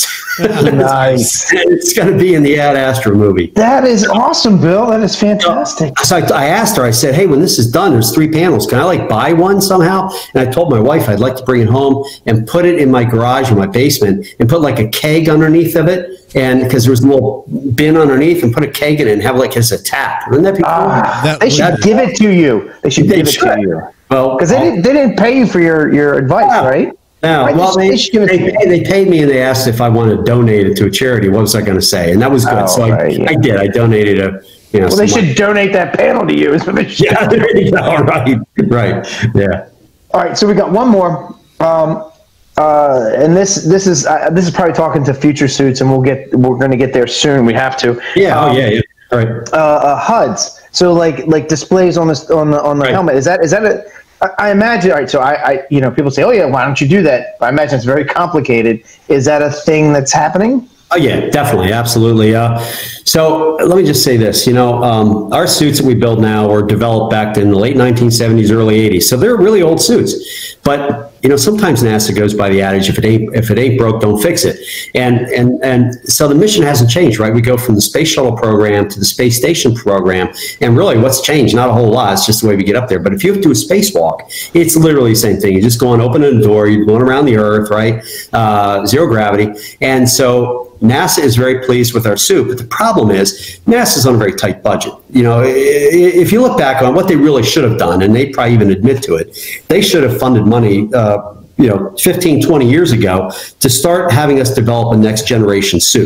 S2: Nice.
S3: It's going to be in the Ad Astra movie.
S2: That is awesome, Bill. That is fantastic.
S3: So I, I asked her, I said, hey, when this is done, there's three panels. Can I like buy one somehow? And I told my wife I'd like to bring it home and put it in my garage or my basement and put like a keg underneath of it. And because there was a little bin underneath, and put a keg in it and have like as a tap. Wouldn't that be cool?
S2: Ah,
S1: That
S2: they should
S1: would-
S2: give it to you. They should
S3: They
S2: give it
S3: should.
S2: to you.
S3: Well,
S2: Because they didn't, they didn't pay you for your, your advice,
S3: Yeah.
S2: right?
S3: No,
S2: Right,
S3: well,
S2: they
S3: they,
S2: should give it
S3: they,
S2: to you.
S3: paid, they paid me and they asked if I wanted to donate it to a charity. What was I going to say? And that was good.
S2: Oh,
S3: so I,
S2: right, yeah.
S3: I did. I donated a, you know,
S2: Well, they
S3: some
S2: should donate that panel to you. Is what they should.
S3: Yeah, there you go. Right. Right. Yeah.
S2: All right, so we got one more, um, uh, and this this is uh, this is probably talking to future suits, and we'll get we're going to get there soon. We have to.
S3: Yeah.
S2: Um,
S3: Oh, yeah. Yeah. All right.
S2: uh, uh, H U Ds. So like like displays on the on the on the
S3: Right.
S2: helmet. Is that is that a? I I imagine. All right. So I, I you know people say, oh yeah, why don't you do that? I imagine it's very complicated. Is that a thing that's happening?
S3: Oh yeah, definitely, absolutely. Uh, so let me just say this. You know, um, our suits that we build now were developed back in the late nineteen seventies, early eighties. So they're really old suits. But you know, sometimes NASA goes by the adage, if it ain't if it ain't broke, don't fix it. And and and so the mission hasn't changed, right? We go from the space shuttle program to the space station program, and really, what's changed? Not a whole lot. It's just the way we get up there. But if you have to do a spacewalk, it's literally the same thing. You just go and open a door. You're going around the Earth, right? Uh, zero gravity, and so NASA is very pleased with our suit, but the problem is NASA's on a very tight budget. You know, if you look back on what they really should have done, and they probably even admit to it, they should have funded money, uh, you know, fifteen, twenty years ago to start having us develop a next generation suit.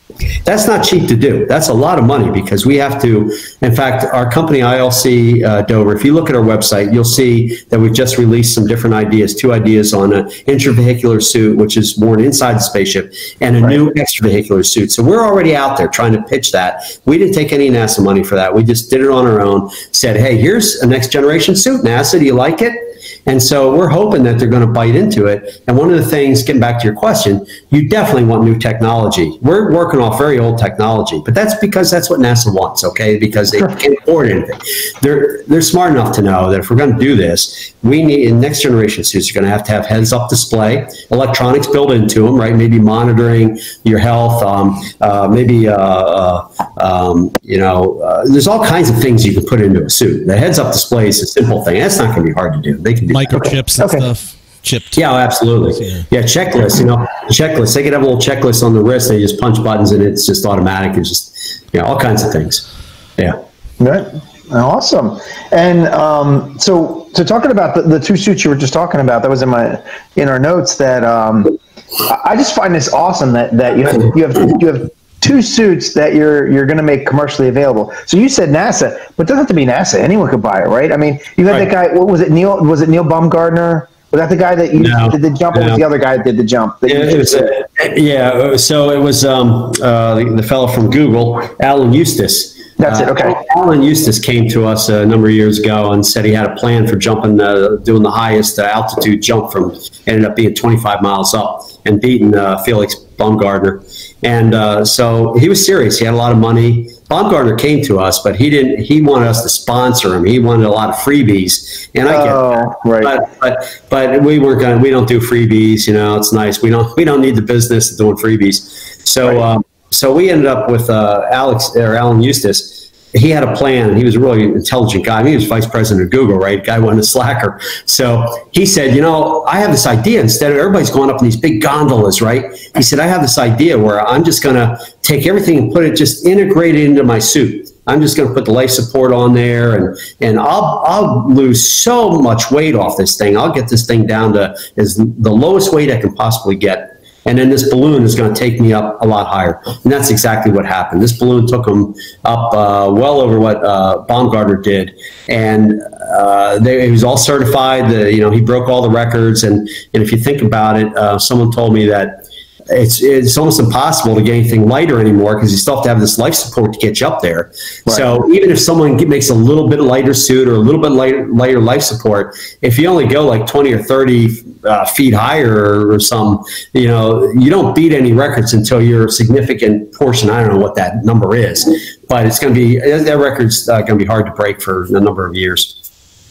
S3: That's not cheap to do. That's a lot of money because we have to, in fact, our company I L C uh, Dover, if you look at our website, you'll see that we've just released some different ideas, two ideas on an intravehicular suit, which is worn inside the spaceship, and a right. new extravehicular suit. So we're already out there trying to pitch that. We didn't take any NASA money for that. We just did it on our own, said, hey, here's a next generation suit, NASA, do you like it? And so we're hoping that they're going to bite into it. And one of the things, getting back to your question, you definitely want new technology. We're working off very old technology, but that's because that's what NASA wants, okay? Because they can't afford anything. They're they're smart enough to know that if we're going to do this, we need, in next generation suits, you're going to have to have heads-up display, electronics built into them, right? Maybe monitoring your health, um, uh, maybe, uh, uh, um, you know, uh, there's all kinds of things you can put into a suit. The heads-up display is a simple thing. That's not going to be hard to do. They can do
S1: microchips and
S2: okay.
S1: stuff. Chipped.
S3: Yeah, absolutely. Yeah, yeah checklists, you know, checklists. They could have a little checklist on the wrist. They just punch buttons and it's just automatic. It's just, you know, all kinds of things. Yeah.
S2: Right. Awesome. And um, so, so talking about the, the two suits you were just talking about, that was in my, in our notes that um, I just find this awesome that, that you have, you have, you have two suits that you're, you're going to make commercially available. So you said NASA, but it doesn't have to be NASA. Anyone could buy it, right? I mean, you had right. that guy, what was it? Neil, was it Neil Baumgartner? Was that the guy that you no, did the jump, or no. was the other guy that did the jump?
S3: Yeah, it was, uh, yeah, so it was um, uh, the, the fellow from Google, Alan Eustace.
S2: That's uh, it, okay.
S3: Alan Eustace came to us a number of years ago and said he had a plan for jumping, uh, doing the highest uh, altitude jump from, ended up being twenty-five miles up and beating uh, Felix Baumgartner. And uh, so he was serious. He had a lot of money. Baumgartner came to us, but he didn't. He wanted us to sponsor him. He wanted a lot of freebies, and I get
S2: oh,
S3: that.
S2: Right.
S3: But, but but we weren't going. We don't do freebies. You know, it's nice. We don't we don't need the business of doing freebies. So right. um, so we ended up with uh, Alex or Alan Eustace. He had a plan, and he was a really intelligent guy. I mean, he was vice president of Google, right? Guy wasn't a slacker. So he said, you know, I have this idea. Instead of everybody's going up in these big gondolas, right? He said, I have this idea where I'm just going to take everything and put it, just integrate it into my suit. I'm just going to put the life support on there, and and I'll I'll lose so much weight off this thing. I'll get this thing down to as the lowest weight I can possibly get. And then this balloon is going to take me up a lot higher. And that's exactly what happened. This balloon took him up uh, well over what uh, Baumgartner did. And uh, they, he was all certified. The, you know, he broke all the records. And, and if you think about it, uh, someone told me that it's it's almost impossible to get anything lighter anymore because you still have to have this life support to get you up there. Right. So even if someone makes a little bit lighter suit or a little bit lighter, lighter life support, if you only go like twenty or thirty uh, feet higher or, or some, you know, you don't beat any records until you're a significant portion. I don't know what that number is, but it's going to be, that record's uh, going to be hard to break for a number of years.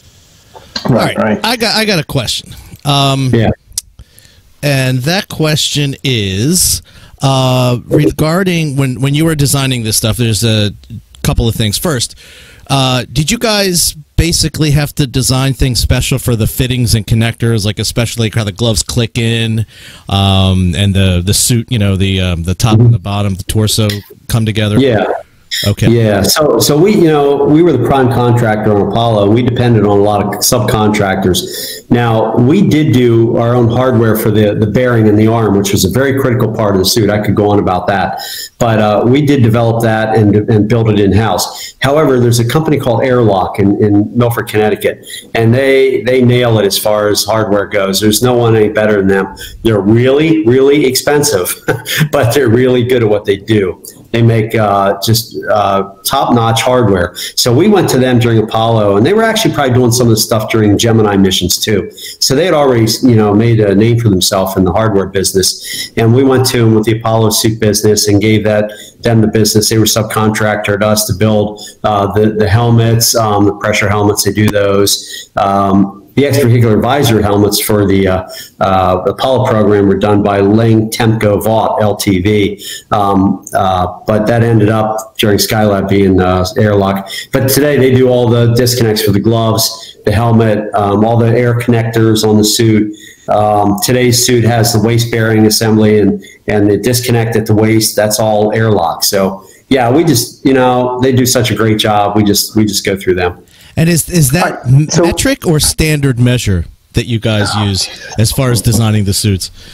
S1: Right. All right. right. I got I got a question. Um,
S3: yeah.
S1: And that question is uh, regarding when, when you were designing this stuff, there's a couple of things. First, uh, did you guys basically have to design things special for the fittings and connectors, like especially how the gloves click in um, and the, the suit, you know, the, um, the top and the bottom, the torso come together?
S3: Yeah.
S1: Okay.
S3: Yeah. So, so we, you know, we were the prime contractor on Apollo. We depended on a lot of subcontractors. Now, we did do our own hardware for the, the bearing and the arm, which was a very critical part of the suit. I could go on about that. But uh, we did develop that and, and build it in-house. However, there's a company called Airlock in, in Milford, Connecticut, and they, they nail it as far as hardware goes. There's no one any better than them. They're really, really expensive, but they're really good at what they do. They make uh, just uh, top-notch hardware. So we went to them during Apollo, and they were actually probably doing some of the stuff during Gemini missions too. So they had already, you know, made a name for themselves in the hardware business. And we went to them with the Apollo suit business and gave that them the business. They were subcontracted us to build uh, the the helmets, um, the pressure helmets. They do those. Um, The extravehicular visor helmets for the uh, uh, Apollo program were done by Ling Temco Vought L T V, um, uh, but that ended up during Skylab being uh, Airlock. But today they do all the disconnects for the gloves, the helmet, um, all the air connectors on the suit. Um, today's suit has the waist bearing assembly and and the disconnect at the waist. That's all Airlock. So yeah, we just, you know, they do such a great job. We just we just go through them.
S1: And is is that right, so, metric or standard measure that you guys use as far as designing the suits?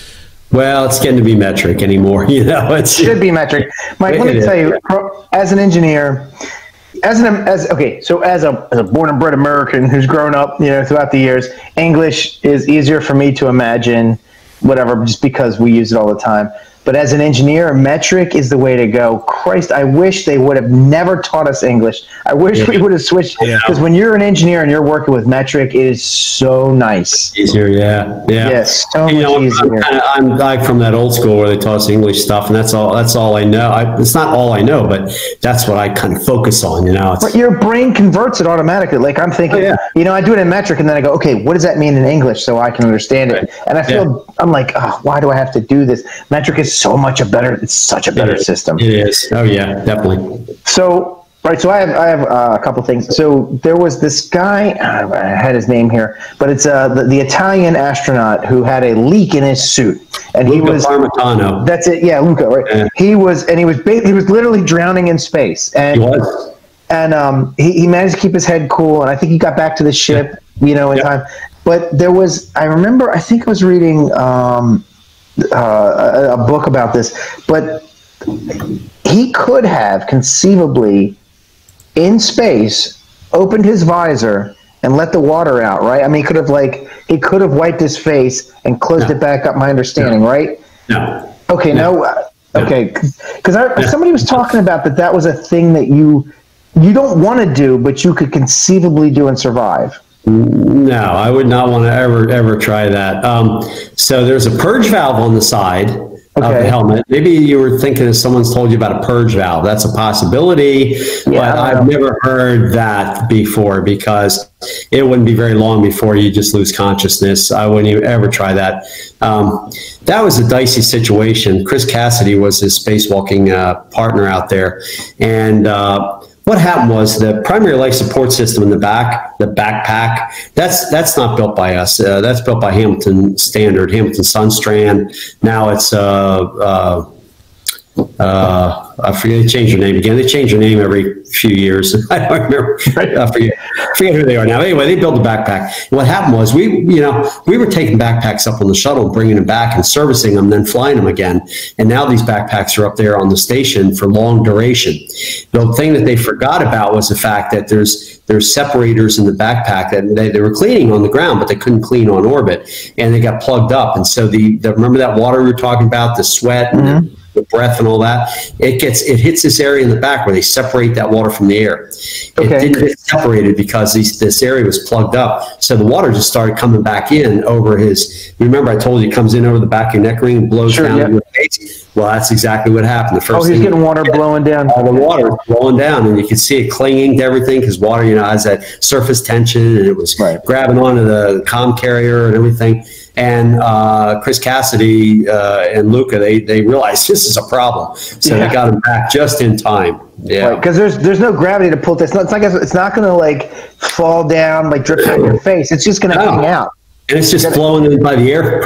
S3: Well, it's getting to be metric anymore. You know, it
S2: should be metric. Mike, let me tell you, as an engineer, as an as okay, so as a, as a born and bred American who's grown up, you know, throughout the years, English is easier for me to imagine, whatever, just because we use it all the time. But as an engineer, metric is the way to go. Christ, I wish they would have never taught us English. I wish yeah. we would have switched, because yeah. when you're an engineer and you're working with metric, it is so nice.
S3: Easier, yeah, yeah.
S2: Yes, so
S3: you
S2: much
S3: know,
S2: easier.
S3: I'm, kinda, I'm like from that old school where they taught us English stuff, and that's all. That's all I know. I, it's not all I know, but that's what I kind of focus on. You know, it's,
S2: but your brain converts it automatically. Like I'm thinking, oh, yeah. you know, I do it in metric, and then I go, okay, what does that mean in English, so I can understand it? And I feel yeah. I'm like, oh, why do I have to do this? Metric is so much a better. It's such a better
S3: it
S2: system.
S3: It is. Oh yeah, definitely.
S2: So, right. So I have I have uh, a couple things. So there was this guy. I had his name here, but it's uh, the, the Italian astronaut who had a leak in his suit, and
S3: Luca
S2: he was
S3: Parmitano.
S2: That's it. Yeah, Luca. Right. Yeah. He was, and he was he was literally drowning in space, and
S3: he was.
S2: and um, he he managed to keep his head cool, and I think he got back to the ship, yeah. you know, in yeah. time. But there was, I remember, I think I was reading. Um, Uh, a, a book about this, but he could have conceivably in space opened his visor and let the water out, right? I mean, he could have like he could have wiped his face and closed no. it back up. My understanding,
S3: no.
S2: right?
S3: No.
S2: Okay, no. no uh, okay, because
S3: no.
S2: somebody was talking about that. That was a thing that you you don't want to do, but you could conceivably do and survive.
S3: No, I would not want to ever, ever try that. Um, so there's a purge valve on the side okay. of the helmet. Maybe you were thinking if someone's told you about a purge valve. That's a possibility, yeah, but I've know. never heard that before because it wouldn't be very long before you just lose consciousness. I wouldn't even ever try that. Um, that was a dicey situation. Chris Cassidy was his spacewalking uh, partner out there, and uh, what happened was the primary life support system in the back, the backpack, that's that's not built by us. Uh, that's built by Hamilton Standard, Hamilton Sunstrand. Now it's uh, uh, uh, I forget, they changed their name again. They change their name every few years. I don't remember. I forget, I forget who they are now. Anyway, they built a backpack. And what happened was we, you know, we were taking backpacks up on the shuttle, bringing them back and servicing them, then flying them again. And now these backpacks are up there on the station for long duration. The thing that they forgot about was the fact that there's there's separators in the backpack that they, they were cleaning on the ground, but they couldn't clean on orbit, and they got plugged up. And so the, the remember that water we were talking about, the sweat and mm-hmm. the, the breath and all that, it gets it hits this area in the back where they separate that water from the air. Okay. It didn't get separated because these, this area was plugged up, so the water just started coming back in over his. Remember, I told you it comes in over the back of your neck ring and blows sure, down yeah. your face. Well, that's exactly what happened. The first
S2: oh, he's
S3: thing
S2: getting water blowing down.
S3: All the water was blowing down, and you could see it clinging to everything because water, you know, has that surface tension, and it was right. grabbing onto the comm carrier and everything. And uh, Chris Cassidy uh, and Luca, they they realized this is a problem, so yeah. they got him back just in time. Yeah,
S2: because right. there's there's no gravity to pull this. It's not it's not going to like fall down like drip down your face. It's just going to no. hang out.
S3: And it's just flowing in by the air.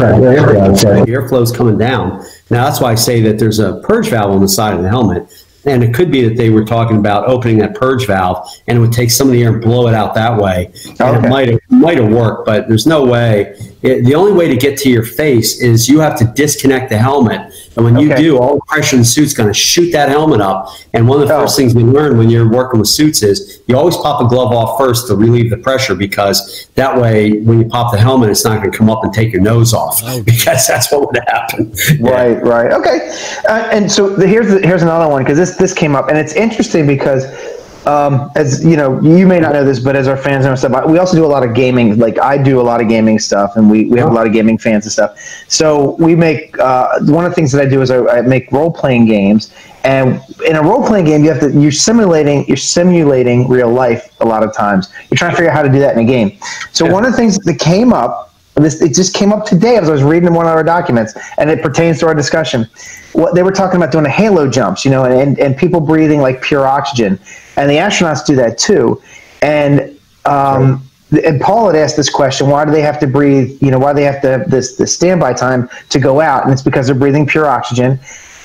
S3: The airflow is coming down. Now, that's why I say that there's a purge valve on the side of the helmet. And it could be that they were talking about opening that purge valve, and it would take some of the air and blow it out that way. And okay. it might have might have worked, but there's no way. It, the only way to get to your face is you have to disconnect the helmet. And when you okay. do, all the pressure in the suit's going to shoot that helmet up. And one of the oh. first things we learn when you're working with suits is you always pop a glove off first to relieve the pressure, because that way, when you pop the helmet, it's not going to come up and take your nose off, oh. because that's what would happen.
S2: Right, yeah. right. Okay. Uh, and so the, here's the, here's another one, because this this came up, and it's interesting because um, as you know, you may not know this, but as our fans know and stuff, we also do a lot of gaming. Like I do a lot of gaming stuff, and we, we have a lot of gaming fans and stuff. So we make uh, one of the things that I do is I, I make role playing games. And in a role playing game, you have to you're simulating you're simulating real life a lot of times. You're trying to figure out how to do that in a game. So yeah. one of the things that came up, this it just came up today as I was reading one of our documents, and it pertains to our discussion. What they were talking about doing a halo jumps, you know, and, and people breathing like pure oxygen, and the astronauts do that too. And um, and Paul had asked this question: why do they have to breathe? You know, why do they have to have this this standby time to go out? And it's because they're breathing pure oxygen.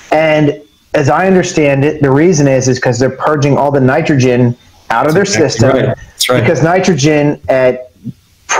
S2: And as I understand it, the reason is is because they're purging all the nitrogen out of their system.
S3: Right. That's right.
S2: Because nitrogen at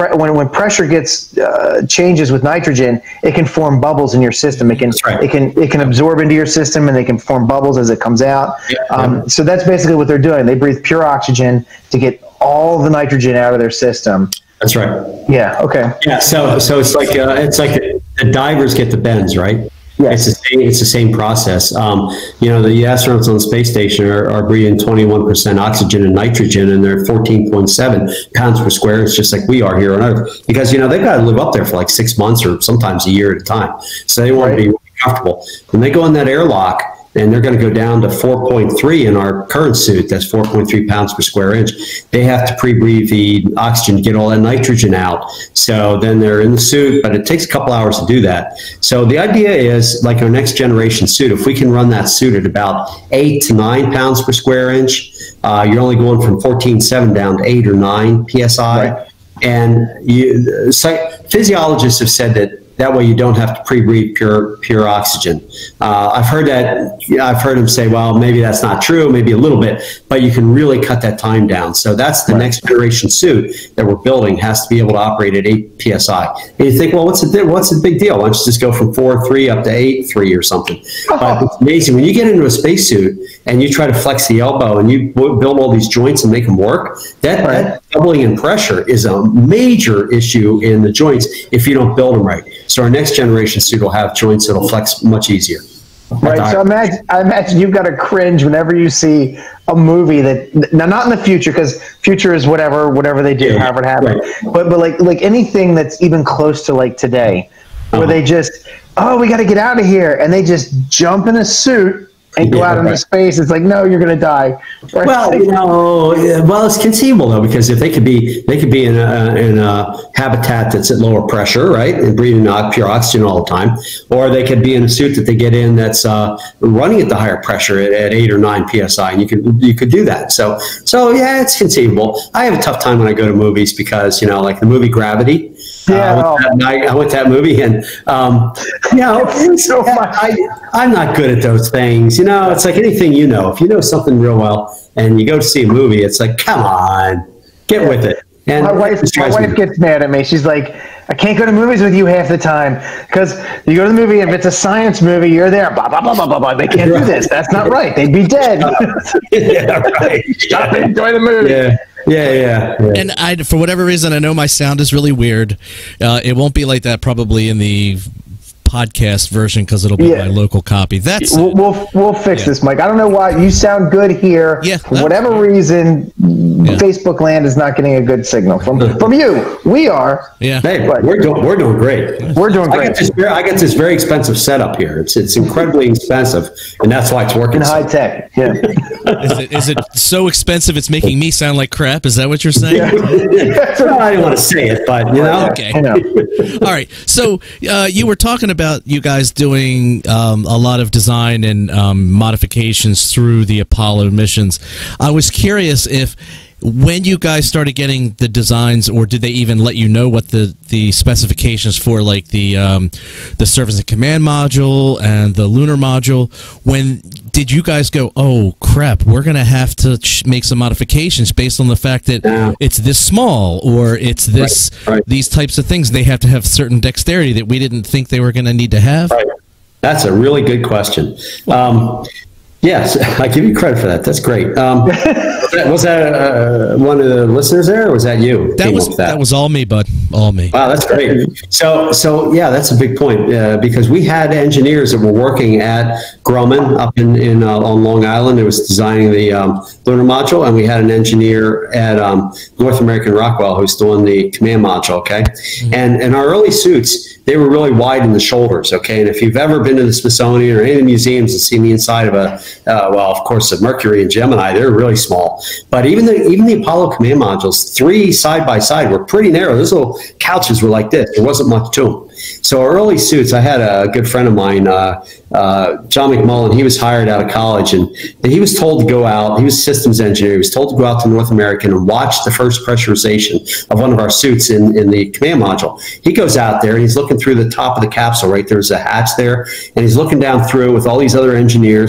S2: pre- when when pressure gets uh, changes with nitrogen, it can form bubbles in your system. It can
S3: right.
S2: it can it can absorb into your system, and they can form bubbles as it comes out.
S3: Yeah.
S2: Um, so that's basically what they're doing. They breathe pure oxygen to get all the nitrogen out of their system.
S3: That's right.
S2: Yeah. Okay.
S3: Yeah. So so it's like uh, it's like the, the divers get the bends, right?
S2: Yes.
S3: It's the same, it's the same process. Um, you know, the astronauts on the space station are, are breathing twenty-one percent oxygen and nitrogen, and they're fourteen point seven pounds per square inch, just like we are here on Earth. Because, you know, they've got to live up there for like six months or sometimes a year at a time. So they want right. to be really comfortable. When they go in that airlock, and they're going to go down to four point three in our current suit, that's four point three pounds per square inch. They have to pre-breathe the oxygen to get all that nitrogen out. So then they're in the suit, but it takes a couple hours to do that. So the idea is, like our next generation suit, if we can run that suit at about eight to nine pounds per square inch, uh, you're only going from fourteen point seven down to eight or nine P S I. Right. And you, physiologists have said that that way you don't have to pre-breathe pure pure oxygen. Uh, I've heard that. I've heard him say, "Well, maybe that's not true. Maybe a little bit, but you can really cut that time down." So that's the right. next generation suit that we're building has to be able to operate at eight P S I. And you think, well, what's the what's the big deal? Why don't you just go from four three up to eight three or something? Oh. But it's amazing when you get into a spacesuit and you try to flex the elbow and you build all these joints and make them work. That, right. that doubling in pressure is a major issue in the joints if you don't build them right. So our next generation suit will have joints that'll flex much easier.
S2: Right. So imagine, I imagine you've got to cringe whenever you see a movie that, now not in the future, because future is whatever, whatever they do, yeah, however it happens. Right. But but like like anything that's even close to like today, where uh-huh. they just, oh, we got to get out of here, and they just jump in a suit and go yeah, out into right. space. It's like, no, you're going to die. Right?
S3: Well, you know, well, it's conceivable though, because if they could be, they could be in a, in a habitat that's at lower pressure, right, and breathing pure oxygen all the time, or they could be in a suit that they get in that's uh, running at the higher pressure at, at eight or nine P S I, and you could you could do that. So, so yeah, it's conceivable. I have a tough time when I go to movies because, you know, like the movie Gravity.
S2: Yeah,
S3: uh, I, went that, I, I went to that movie, and um, you know, so I, I'm not good at those things. You know, it's like anything you know. If you know something real well, and you go to see a movie, it's like, come on, get yeah. with it. And
S2: my wife, my wife gets mad at me. She's like, I can't go to movies with you half the time because you go to the movie, and if it's a science movie, you're there. Blah, blah, blah, blah, blah, blah. They can't right. do this. That's not right. They'd be dead.
S3: yeah, right.
S2: Stop and enjoy the movie.
S3: Yeah. Yeah, yeah, yeah.
S1: And I, for whatever reason, I know my sound is really weird. Uh, it won't be like that probably in the podcast version because it'll be yeah. my local copy. That's
S2: we'll we'll, we'll fix yeah. this, Mike. I don't know why you sound good here.
S1: Yeah,
S2: for whatever reason, yeah. Facebook land is not getting a good signal from from you. We are.
S1: Yeah,
S3: hey, but we're doing we're doing great.
S2: We're doing great.
S3: I got, this, I got this very expensive setup here. It's it's incredibly expensive, and that's why it's working.
S2: And high tech. Yeah.
S1: is it is it so expensive it's making me sound like crap? Is that what you're saying?
S3: Yeah. Well, I didn't want to say it, but you know.
S1: Okay. I know. All right. So uh, you were talking about about you guys doing um, a lot of design and um, modifications through the Apollo missions. I was curious if when you guys started getting the designs, or did they even let you know what the, the specifications for, like the um, the Service and Command module and the Lunar module, when did you guys go, oh crap, we're going to have to ch make some modifications based on the fact that yeah. it's this small, or it's this right, right. these types of things? They have to have certain dexterity that we didn't think they were going to need to have?
S3: Right. That's a really good question. Um, yes, I give you credit for that. That's great. Um, was that, was that uh, one of the listeners there, or was that you?
S1: That was that? that was all me, bud. All me.
S3: Wow, that's great. So, so yeah, that's a big point uh, because we had engineers that were working at Grumman up in, in uh, on Long Island. It was designing the um, lunar module, and we had an engineer at um, North American Rockwell who's doing the command module. Okay, mm-hmm. and in our early suits, they were really wide in the shoulders. Okay, and if you've ever been to the Smithsonian or any of the museums and seen the inside of a Uh, well, of course, the Mercury and Gemini, they're really small. But even the even the Apollo command modules, three side by side, were pretty narrow. Those little couches were like this. There wasn't much to them. So our early suits, I had a good friend of mine, uh, uh, John McMullen. He was hired out of college, and, and he was told to go out. He was a systems engineer. He was told to go out to North American and watch the first pressurization of one of our suits in, in the command module. He goes out there, and he's looking through the top of the capsule, right? There's a hatch there, and he's looking down through with all these other engineers.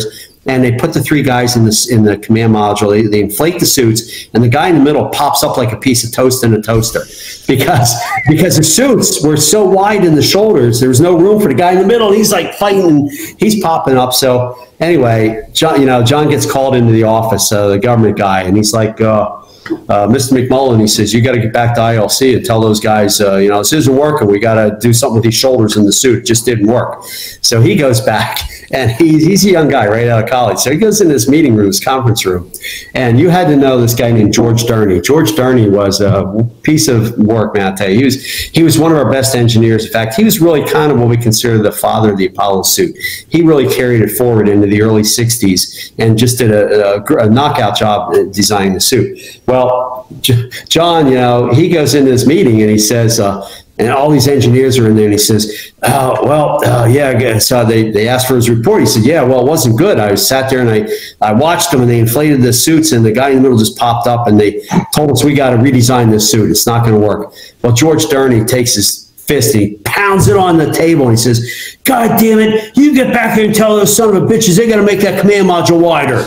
S3: and they put the three guys in this in the command module. They, they inflate the suits, and the guy in the middle pops up like a piece of toast in a toaster because because the suits were so wide in the shoulders. There was no room for the guy in the middle. And he's like fighting, and he's popping up. So anyway, John, you know, John gets called into the office, uh, the government guy, and he's like, uh, uh, Mister McMullen, he says, you got to get back to I L C and tell those guys, uh, you know, this isn't working. We got to do something with these shoulders in the suit. It just didn't work. So he goes back, and he's, he's a young guy right out of college. So he goes in this meeting room, this conference room, and you had to know this guy named George Durney. George Durney was a piece of work, man, I tell you. He was, he was one of our best engineers. In fact, he was really kind of what we consider the father of the Apollo suit. He really carried it forward into the early sixties and just did a, a, a knockout job designing the suit. Well, John, you know, he goes into this meeting and he says, uh, and all these engineers are in there, and he says, oh, well, uh, yeah, I guess uh, they, they asked for his report. He said, yeah, well, it wasn't good. I sat there and I, I watched them, and they inflated the suits, and the guy in the middle just popped up, and they told us we got to redesign this suit. It's not going to work. Well, George Durney takes his fist and he pounds it on the table, and he says, God damn it, you get back here and tell those son of a bitches they got to make that command module wider.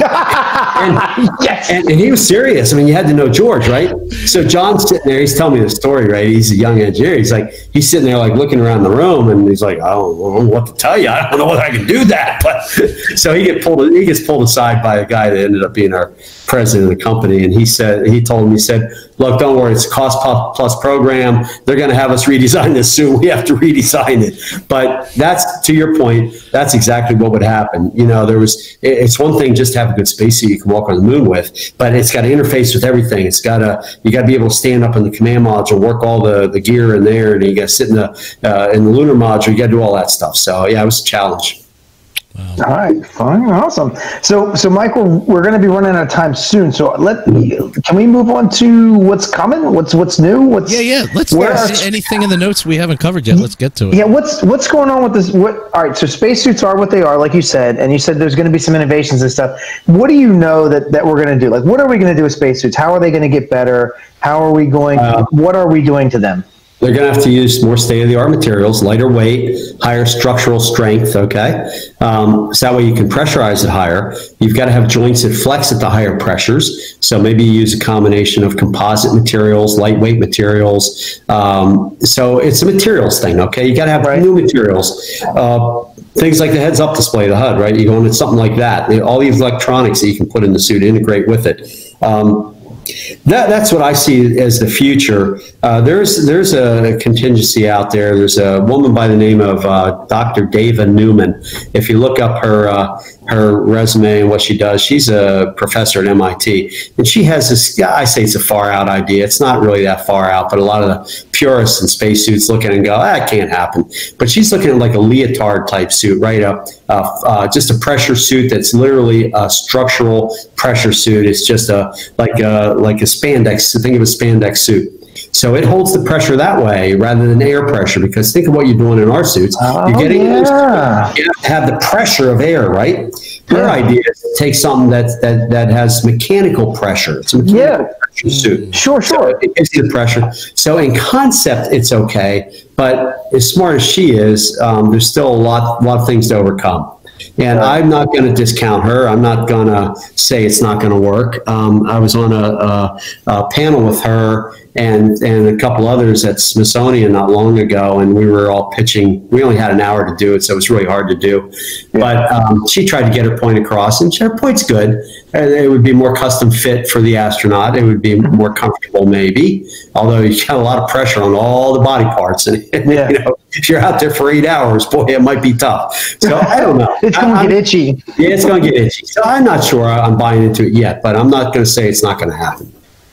S3: and, yes. and, and he was serious. I mean, you had to know George, right? So John's sitting there. He's telling me the story, right? He's a young engineer. He's like, he's sitting there like looking around the room, and he's like, I don't know what to tell you. I don't know whether I can do that. But so he get pulled. He gets pulled aside by a guy that ended up being our president of the company, and he said, he told him, he said, look, don't worry, it's a cost plus program. They're going to have us redesign this soon. We have to redesign it. But that's, to your point, that's exactly what would happen. You know, there was, it's one thing just to have a good spacesuit you can walk on the moon with, but it's got to interface with everything. It's got to, you got to be able to stand up in the command module, work all the, the gear in there, and you got to sit in the, uh, in the lunar module. You got to do all that stuff. So yeah, it was a challenge.
S2: Wow. All right, fine, awesome. So, so Michael, we're going to be running out of time soon. So, let can we move on to what's coming? What's what's new? What's
S1: yeah, yeah. Let's
S2: where
S1: are, anything in the notes we haven't covered yet. Let's get to it.
S2: Yeah, what's what's going on with this? What? All right, so spacesuits are what they are, like you said, and you said there's going to be some innovations and stuff. What do you know that that we're going to do? Like, what are we going to do with spacesuits? How are they going to get better? How are we going? Uh, what are we doing to them?
S3: They're going to have to use more state-of-the-art materials, lighter weight, higher structural strength, okay? Um, so that way you can pressurize it higher. You've got to have joints that flex at the higher pressures. So maybe you use a combination of composite materials, lightweight materials. Um, so it's a materials thing, okay? You got to have right. new materials. Uh, things like the heads-up display, the H U D, right? You go into something like that. All these electronics that you can put in the suit, integrate with it. Um, That, that's what I see as the future. Uh, there's there's a contingency out there. There's a woman by the name of uh, Doctor Dava Newman. If you look up her uh, her resume and what she does, she's a professor at M I T, and she has this. I say it's a far out idea. It's not really that far out, but a lot of the purists in spacesuits look at it and go, "Ah, it can't happen." But she's looking at like a leotard type suit, right? A, uh, uh, just a pressure suit that's literally a structural pressure suit. It's just a like a like a spandex. Think of a spandex suit. So it holds the pressure that way rather than air pressure, because think of what you're doing in our suits.
S2: Oh,
S3: you're getting
S2: yeah.
S3: you have to have the pressure of air, right? Her
S2: yeah.
S3: idea is to take something that that that has mechanical pressure. It's a mechanical
S2: yeah.
S3: pressure suit.
S2: Sure, sure.
S3: So it gives you the pressure. So in concept, it's okay, but as smart as she is, um, there's still a lot lot of things to overcome. And I'm not going to discount her. I'm not going to say it's not going to work. Um, I was on a, a, a panel with her and and a couple others at Smithsonian not long ago, and we were all pitching. We only had an hour to do it, so it was really hard to do. But um, she tried to get her point across, and her point's good. It would be more custom fit for the astronaut. It would be more comfortable, maybe, although you got a lot of pressure on all the body parts. And yeah. you know, if you're out there for eight hours, boy, it might be tough. So I don't know.
S2: It's going to get itchy.
S3: Yeah, it's going to get itchy. So I'm not sure I'm buying into it yet, but I'm not going to say it's not going to happen.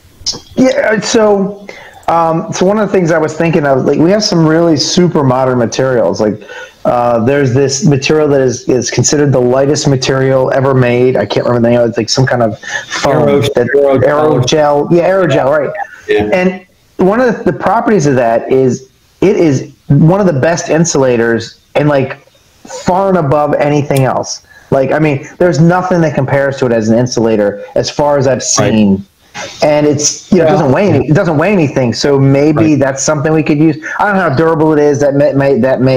S2: Yeah, so um, so one of the things I was thinking of, like, we have some really super modern materials. Like uh, there's this material that is, is considered the lightest material ever made. I can't remember the name. It's like some kind of foam,
S3: aerogel,
S2: that, aerogel. Yeah, aerogel, right. Yeah. And one of the, the properties of that is it is one of the best insulators and like far and above anything else. Like, I mean, there's nothing that compares to it as an insulator as far as I've seen. Right. And it's, you know, it doesn't weigh any, it doesn't weigh anything. So maybe right. that's something we could use. I don't know how durable it is. That may, may that may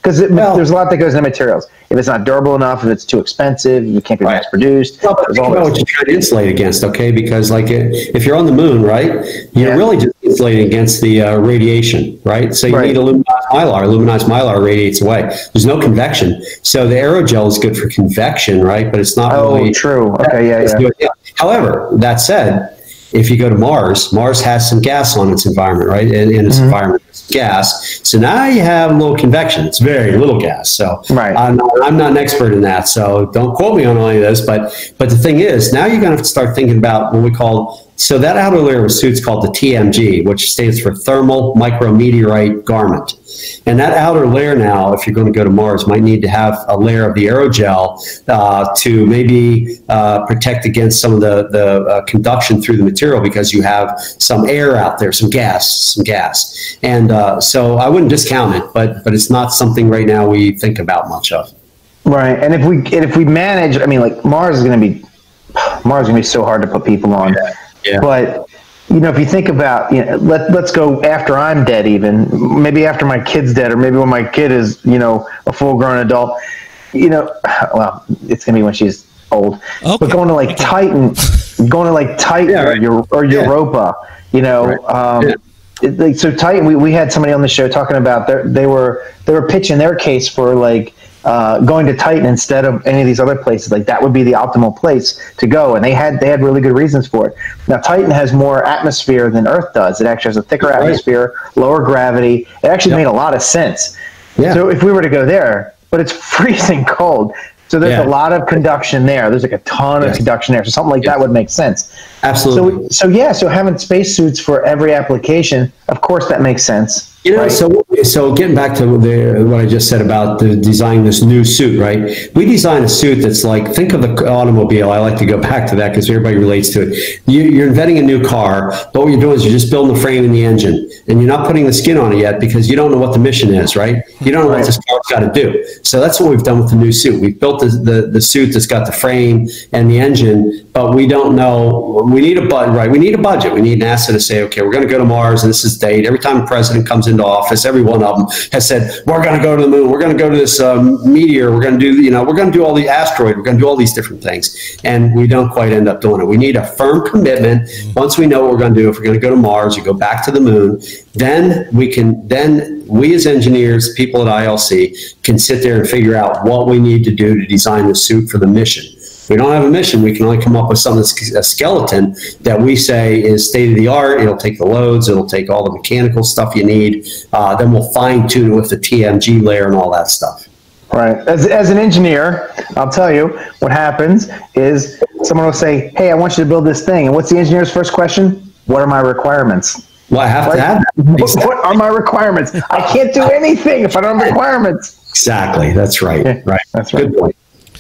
S2: Because
S3: well,
S2: there's a lot that goes into materials. If it's not durable enough, if it's too expensive, you can't be
S3: right.
S2: mass produced.
S3: Well, but think about what you're trying to insulate against, okay? Because like if you're on the moon, right, you're yeah. really just insulating against the uh, radiation, right? So you right. need aluminized mylar. Aluminized mylar radiates away. There's no convection. So the aerogel is good for convection, right? But it's not
S2: oh,
S3: really.
S2: Oh, true. Okay, yeah, yeah.
S3: yeah. However, that said, if you go to Mars, Mars has some gas on its environment, right? In, in its mm-hmm. environment, it's gas. So now you have a little convection. It's very little gas. So
S2: right.
S3: I'm, not, I'm not an expert in that. So don't quote me on any of this. But but the thing is, now you're going to have to start thinking about what we call. So that outer layer of suits called the T M G, which stands for Thermal Micrometeorite Garment. And that outer layer now, if you're going to go to Mars, might need to have a layer of the aerogel uh, to maybe uh, protect against some of the, the uh, conduction through the material, because you have some air out there, some gas, some gas. And uh, so I wouldn't discount it, but but it's not something right now we think about much of.
S2: Right. And if we and if we manage, I mean, like Mars is going to be Mars is going to be so hard to put people on.
S3: Yeah. Yeah.
S2: But you know, if you think about, you know, let let's go after I'm dead, even maybe after my kid's dead, or maybe when my kid is, you know, a full grown adult. You know, well, it's gonna be when she's old. Okay. But going to like Titan, going to like Titan yeah, right. or, or Europa, yeah. you know. Right. Um, yeah. it, like, so Titan, we, we had somebody on the show talking about their, they were they were pitching their case for like. Uh, going to Titan instead of any of these other places, like that would be the optimal place to go, and they had they had really good reasons for it. Now Titan has more atmosphere than Earth does. It actually has a thicker right. atmosphere, lower gravity. It actually yep. made a lot of sense. Yeah. So if we were to go there, but it's freezing cold, so there's yeah. a lot of conduction there. There's like a ton yes. of conduction there. So something like yes. that would make sense.
S3: Absolutely.
S2: So so yeah, so having spacesuits for every application, of course, that makes sense.
S3: You know,
S2: right?
S3: so so getting back to the, what I just said about the designing this new suit, right? We design a suit that's like, think of the automobile. I like to go back to that because everybody relates to it. You, you're inventing a new car, but what you're doing is you're just building the frame and the engine, and you're not putting the skin on it yet because you don't know what the mission is, right? You don't know right. what this car's got to do. So that's what we've done with the new suit. We've built the, the, the suit that's got the frame and the engine, but we don't know. We need a budget, right? We need a budget. We need NASA to say, okay, we're going to go to Mars, and this is the date. Every time the president comes into office, every one of them has said, we're going to go to the moon, we're going to go to this um, meteor, we're going to do, you know, we're going to do all the asteroid, we're going to do all these different things, and we don't quite end up doing it. We need a firm commitment. Once we know what we're going to do, if we're going to go to Mars or go back to the moon, then we can, then we as engineers, people at I L C, can sit there and figure out what we need to do to design the suit for the mission. If we don't have a mission, we can only come up with something that's a skeleton that we say is state of the art. It'll take the loads, it'll take all the mechanical stuff you need. Uh, then we'll fine tune it with the T M G layer and all that stuff.
S2: Right. As, as an engineer, I'll tell you what happens is someone will say, hey, I want you to build this thing. And what's the engineer's first question? What are my requirements?
S3: Well, I have
S2: right?
S3: to have that.
S2: Exactly. What are my requirements? I can't do anything if I don't have requirements.
S3: Exactly. That's right.
S2: Yeah,
S3: right.
S2: That's right.
S3: Good point.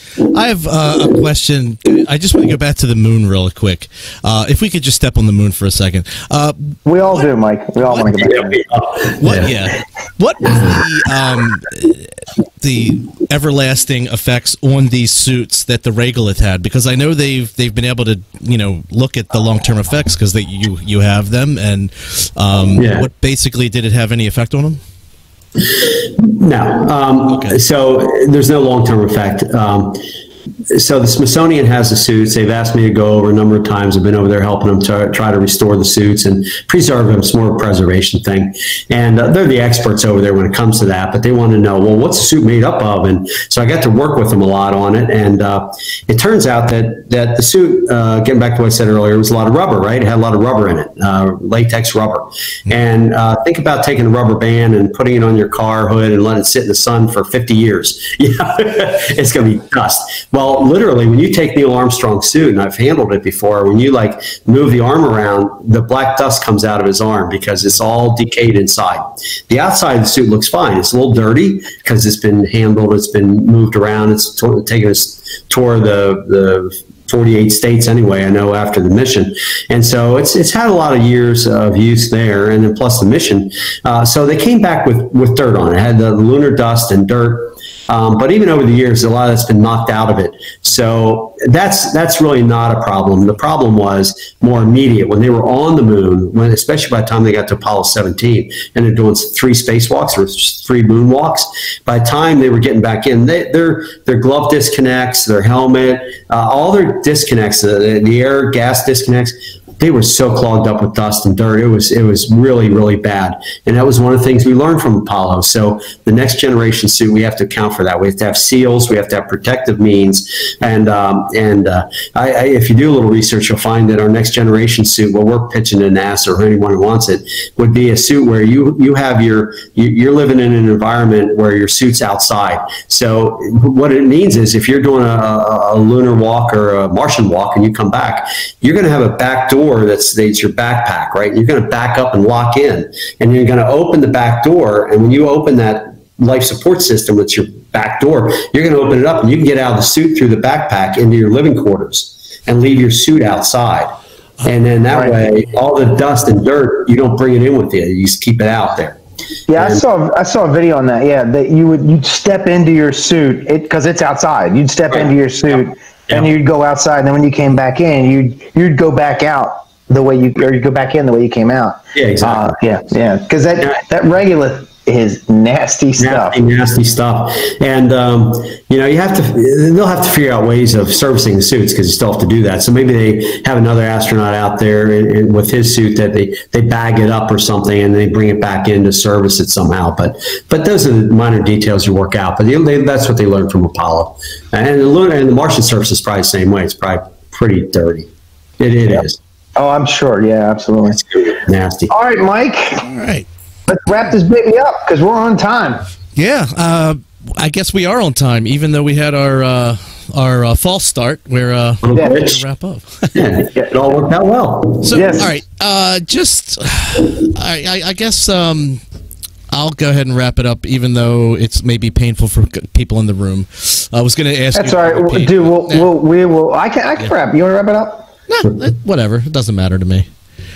S1: I have uh, a question. I just want to go back to the moon real quick. Uh, if we could just step on the moon for a second. Uh,
S2: we all what, do, Mike. We all want to go back.
S1: Yeah, what? Yeah. What is the um, the everlasting effects on these suits that the Regolith had? Because I know they've they've been able to you know look at the long term effects because they you you have them, and um, yeah. what basically did it have any effect on them?
S3: No. Um, okay. So there's no long-term effect. Um, so the Smithsonian has the suits. They've asked me to go over a number of times. I've been over there helping them to try to restore the suits and preserve them. It's more of a preservation thing. And uh, they're the experts over there when it comes to that, but they want to know, well, what's the suit made up of? And so I got to work with them a lot on it. And uh, it turns out that, that the suit, uh, getting back to what I said earlier, it was a lot of rubber, right? It had a lot of rubber in it, uh, latex rubber. Mm-hmm. And uh, think about taking a rubber band and putting it on your car hood and letting it sit in the sun for fifty years. Yeah, it's going to be dust. Well, literally, when you take Neil Armstrong's suit, and I've handled it before, when you like move the arm around, the black dust comes out of his arm because it's all decayed inside. The outside of the suit looks fine. It's a little dirty because it's been handled, it's been moved around, it's t- taken a tour of the, the forty-eight states anyway, I know, after the mission. And so it's it's had a lot of years of use there, and then plus the mission. Uh, so they came back with, with dirt on it. It had the lunar dust and dirt. Um, but even over the years, a lot of that's been knocked out of it. So that's that's really not a problem. The problem was more immediate when they were on the moon, when especially by the time they got to Apollo seventeen, and they're doing three spacewalks or three moonwalks. By the time they were getting back in, they, their their glove disconnects, their helmet, uh, all their disconnects, the, the air gas disconnects, they were so clogged up with dust and dirt. It was it was really, really bad. And that was one of the things we learned from Apollo. So the next generation suit, we have to account for that. We have to have seals. We have to have protective means. And um, and uh, I, I, if you do a little research, you'll find that our next generation suit, what we're pitching to NASA or anyone who wants it, would be a suit where you you have your you, you're living in an environment where your suit's outside. So what it means is if you're doing a, a lunar walk or a Martian walk and you come back, you're going to have a back door that's, that's your backpack, right? You're going to back up and lock in, and you're going to open the back door. And when you open that life support system, it's your back door, you're going to open it up and you can get out of the suit through the backpack into your living quarters and leave your suit outside. And then that right. way, all the dust and dirt, you don't bring it in with you. You just keep it out there.
S2: Yeah,
S3: and,
S2: I saw I saw a video on that. Yeah, that you would you'd step into your suit because it, it's outside. You'd step right. into your suit yep. and yep. you'd go outside. And then when you came back in, you'd you'd go back out the way you or you go back in the way you came out.
S3: Yeah, exactly.
S2: Uh, yeah, yeah, because that yeah. that regolith is nasty stuff.
S3: Nasty, nasty stuff. And um, you know, you have to. They'll have to figure out ways of servicing the suits because you still have to do that. So maybe they have another astronaut out there in, in, with his suit that they they bag it up or something and they bring it back in to service it somehow. But but those are the minor details you work out. But they, they, that's what they learned from Apollo. And the lunar and the Martian surface is probably the same way. It's probably pretty dirty. It it
S2: yeah.
S3: is.
S2: Oh, I'm sure. Yeah, absolutely.
S3: It's nasty.
S2: All right, Mike.
S1: All right.
S2: Let's wrap this baby up because we're on time.
S1: Yeah, uh, I guess we are on time, even though we had our uh, our uh, false start. We're uh,
S2: yeah.
S1: going to wrap up.
S3: yeah, it all worked out well.
S1: So,
S2: yes.
S1: all right, uh, just I, I, I guess um, I'll go ahead and wrap it up, even though it's maybe painful for people in the room. I was going to ask.
S2: That's
S1: you
S2: all right,
S1: repeat,
S2: dude. We'll,
S1: yeah.
S2: we'll we will. I can I can yeah. wrap. You want to wrap it up?
S1: No, whatever. It doesn't matter to me.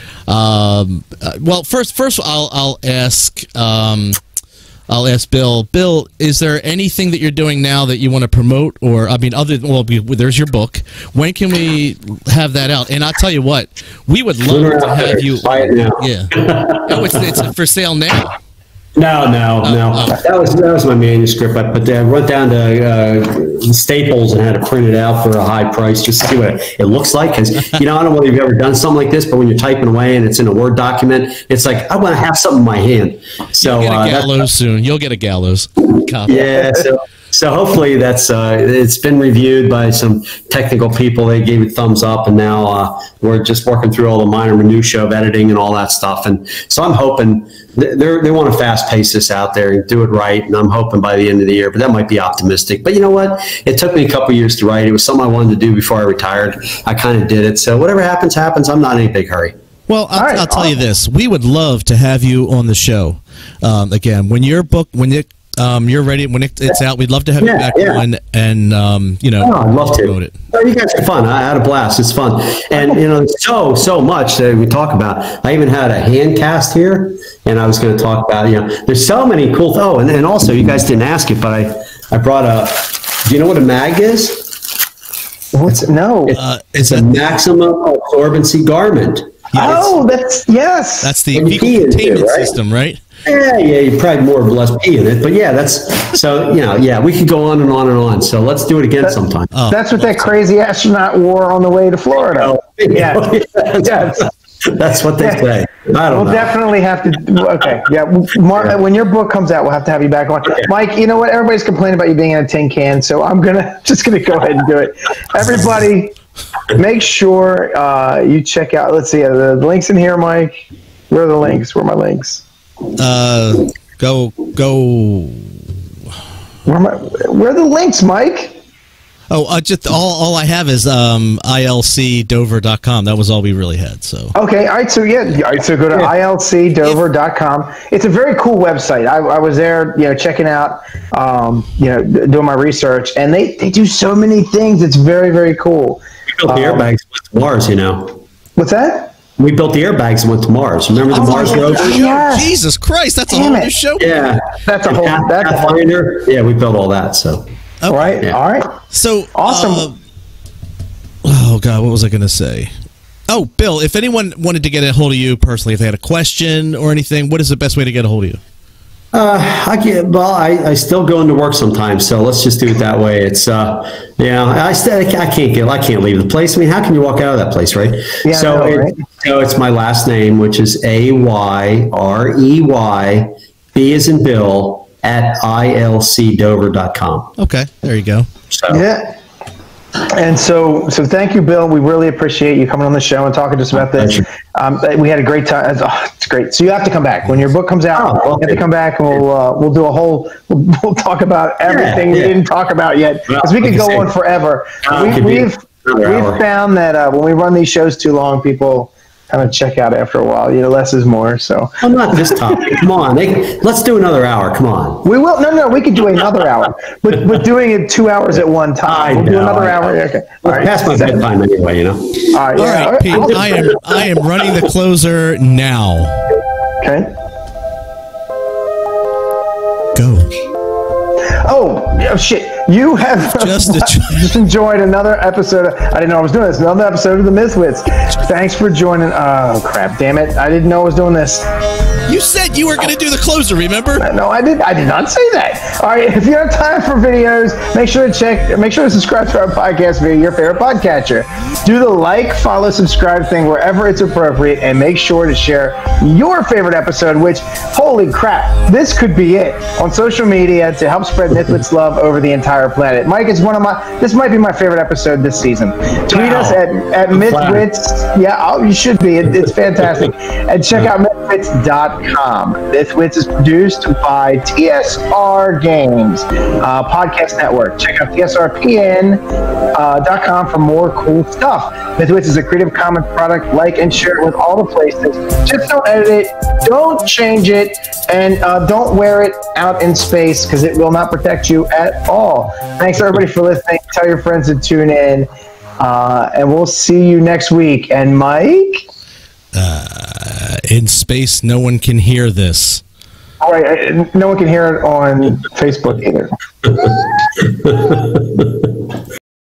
S1: Um, uh, well, first, first I'll I'll ask um, I'll ask Bill. Bill, is there anything that you're doing now that you want to promote, or I mean, other well, there's your book. When can we have that out? And I'll tell you what, we would love
S3: Lunar
S1: to have
S3: Outfitters.
S1: you.
S3: Buy it now.
S1: Yeah. Oh, it's it's for sale now.
S3: No, no,
S1: Oh,
S3: no.
S1: oh.
S3: That was that was my manuscript. I put that, I went down to uh, Staples and had to print it out for a high price just to see what it looks like. Because you know, I don't know whether you've ever done something like this, but when you're typing away and it's in a Word document, it's like I want to have something in my hand. So
S1: You'll get a
S3: uh,
S1: gallows soon. You'll get a gallows copy.
S3: yeah. So so hopefully that's uh, it's been reviewed by some technical people. They gave it thumbs up, and now uh, we're just working through all the minor minutia of editing and all that stuff. And so I'm hoping. They they want to fast pace this out there and do it right, and I'm hoping by the end of the year, but that might be optimistic. But you know what? It took me a couple years to write. It was something I wanted to do before I retired. I kind of did it. So whatever happens, happens. I'm not in a big hurry.
S1: Well, I'll,
S2: right,
S1: I'll tell
S2: awesome.
S1: you this. We would love to have you on the show. Um, again, when your book, when it, um, you're ready, when it, it's out, we'd love to have
S3: Yeah,
S1: you back
S3: yeah.
S1: on and, um, you know,
S3: Oh, I'd love to.
S1: promote it.
S3: Oh, you guys are fun. I had a blast. It's fun. And, you know, so, so much that we talk about. I even had a hand cast here, and I was going to talk about, you know, there's so many cool, oh, and, and also, you guys didn't ask it, but I, I brought a, do you know what a mag is?
S2: What's no?
S3: It's,
S1: Uh,
S3: it's
S1: is
S3: a
S1: that-
S3: maximum absorbency garment.
S2: Oh, that's yes.
S1: That's the
S3: When you
S1: fecal
S3: pee into it,
S1: containment
S3: right?
S1: system, right?
S3: Yeah, yeah, you probably more or less pee in it, but yeah, that's, so, you know, yeah, we could go on and on and on, so let's do it again sometime.
S1: Oh,
S2: That's what that crazy astronaut wore on the way to Florida.
S3: Oh,
S2: Yeah.
S3: yes. That's what they say. I don't
S2: We'll
S3: know.
S2: definitely have to. Okay, yeah. Mark,
S3: Yeah.
S2: when your book comes out, we'll have to have you back on.
S3: Okay.
S2: Mike, you know what? Everybody's complaining about you being in a tin can, so I'm gonna just gonna go ahead and do it. Everybody, make sure uh, you check out. Let's see uh, the, the links in here, Mike. Where are the links? Where are my links?
S1: Uh, go, go.
S2: Where am I, where are the links, Mike?
S1: Oh, uh, just all, all I have is um, I L C Dover dot com. That was all we really had. So
S2: Okay, all right, so yeah, all right, so go to I L C Dover dot com. It's a very cool website. I, I was there, you know, checking out, um, you know, d- doing my research, and they, they do so many things. It's very, very cool.
S3: We built the
S2: Um,
S3: airbags with Mars, you know.
S2: What's that?
S3: We built the airbags and went to Mars. Remember the
S1: Oh,
S3: Mars
S1: yeah.
S3: rover?
S2: Yes.
S1: Jesus Christ, that's a
S2: Damn
S1: whole
S2: it.
S1: new show.
S3: Yeah,
S2: That's a whole.
S3: Path-
S2: That's a whole.
S3: Pathfinder. Yeah, we built all that. So
S1: Okay.
S2: Right.
S3: Yeah.
S2: All right.
S1: So
S2: Awesome.
S1: uh, oh God, what was I going to say? Oh, Bill, if anyone wanted to get a hold of you personally, if they had a question or anything, what is the best way to get a hold of you?
S3: uh, I get well. I, I still go into work sometimes, so let's just do it that way. It's uh, yeah. I still I can't get I can't leave the place. I mean, how can you walk out of that place, right?
S2: Yeah,
S3: So,
S2: I know,
S3: it,
S2: right?
S3: so it's my last name, which is A Y R E Y B as in Bill at I L C Dover dot com.
S1: Okay, there you go.
S3: So
S2: Yeah. And so, so thank you, Bill. We really appreciate you coming on the show and talking to us about this. Um, we had a great time. It's, oh, it's great. So you have to come back when your book comes out.
S3: Oh, okay.
S2: You have to come back, and we'll uh, we'll do a whole. We'll, we'll talk about everything
S3: Yeah,
S2: we
S3: yeah.
S2: didn't talk about yet, because
S3: Well,
S2: we could
S3: like I
S2: go
S3: say,
S2: on forever.
S3: uh,
S2: we,
S3: it could be
S2: we've
S3: another
S2: we've
S3: hour.
S2: found that uh, when we run these shows too long, people kind of check out after a while. You know, less is more. So
S3: I'm not this topic. Come on, they, let's do another hour. Come on.
S2: we will. No, no, we could do another hour, but but doing it two hours at one time.
S3: I
S2: We'll do
S3: know,
S2: another
S3: I
S2: hour.
S3: know.
S2: Okay.
S3: Well,
S2: All right.
S3: past my bedtime anyway, you know.
S2: All right.
S1: All
S2: yeah,
S1: right, Pete,
S2: I'll-
S1: I am I am running the closer now.
S2: Okay.
S1: Go.
S2: Oh, oh shit. You have
S1: Just a-
S2: just enjoyed another episode. Of, I didn't know I was doing this. Another episode of the MythWits. Thanks for joining. Oh, crap. Damn it. I didn't know I was doing this.
S1: You said you were going to do the closer, remember?
S2: No, I did. I did not say that. All right. If you have time for videos, make sure to check. Make sure to subscribe to our podcast via your favorite podcatcher. Do the like, follow, subscribe thing wherever it's appropriate, and make sure to share your favorite episode. Which, holy crap, this could be it on social media to help spread MythWits love over the entire planet. Mike, it's one of my. This might be my favorite episode this season. Tweet
S3: Wow.
S2: us at at
S3: I'm flattered.
S2: MythWits. Yeah, oh, you should be. It, it's fantastic. And check out MythWits dot com. MythWits is produced by T S R Games uh, Podcast Network. Check out T S R P N dot com for more cool stuff. MythWits is a Creative Commons product. Like and share it with all the places. Just don't edit it. Don't change it. And uh, don't wear it out in space, because it will not protect you at all. Thanks, everybody, for listening. Tell your friends to tune in. Uh, and we'll see you next week. And Mike?
S1: Uh, in space, no one can hear this.
S2: All right, no one can hear it on Facebook either.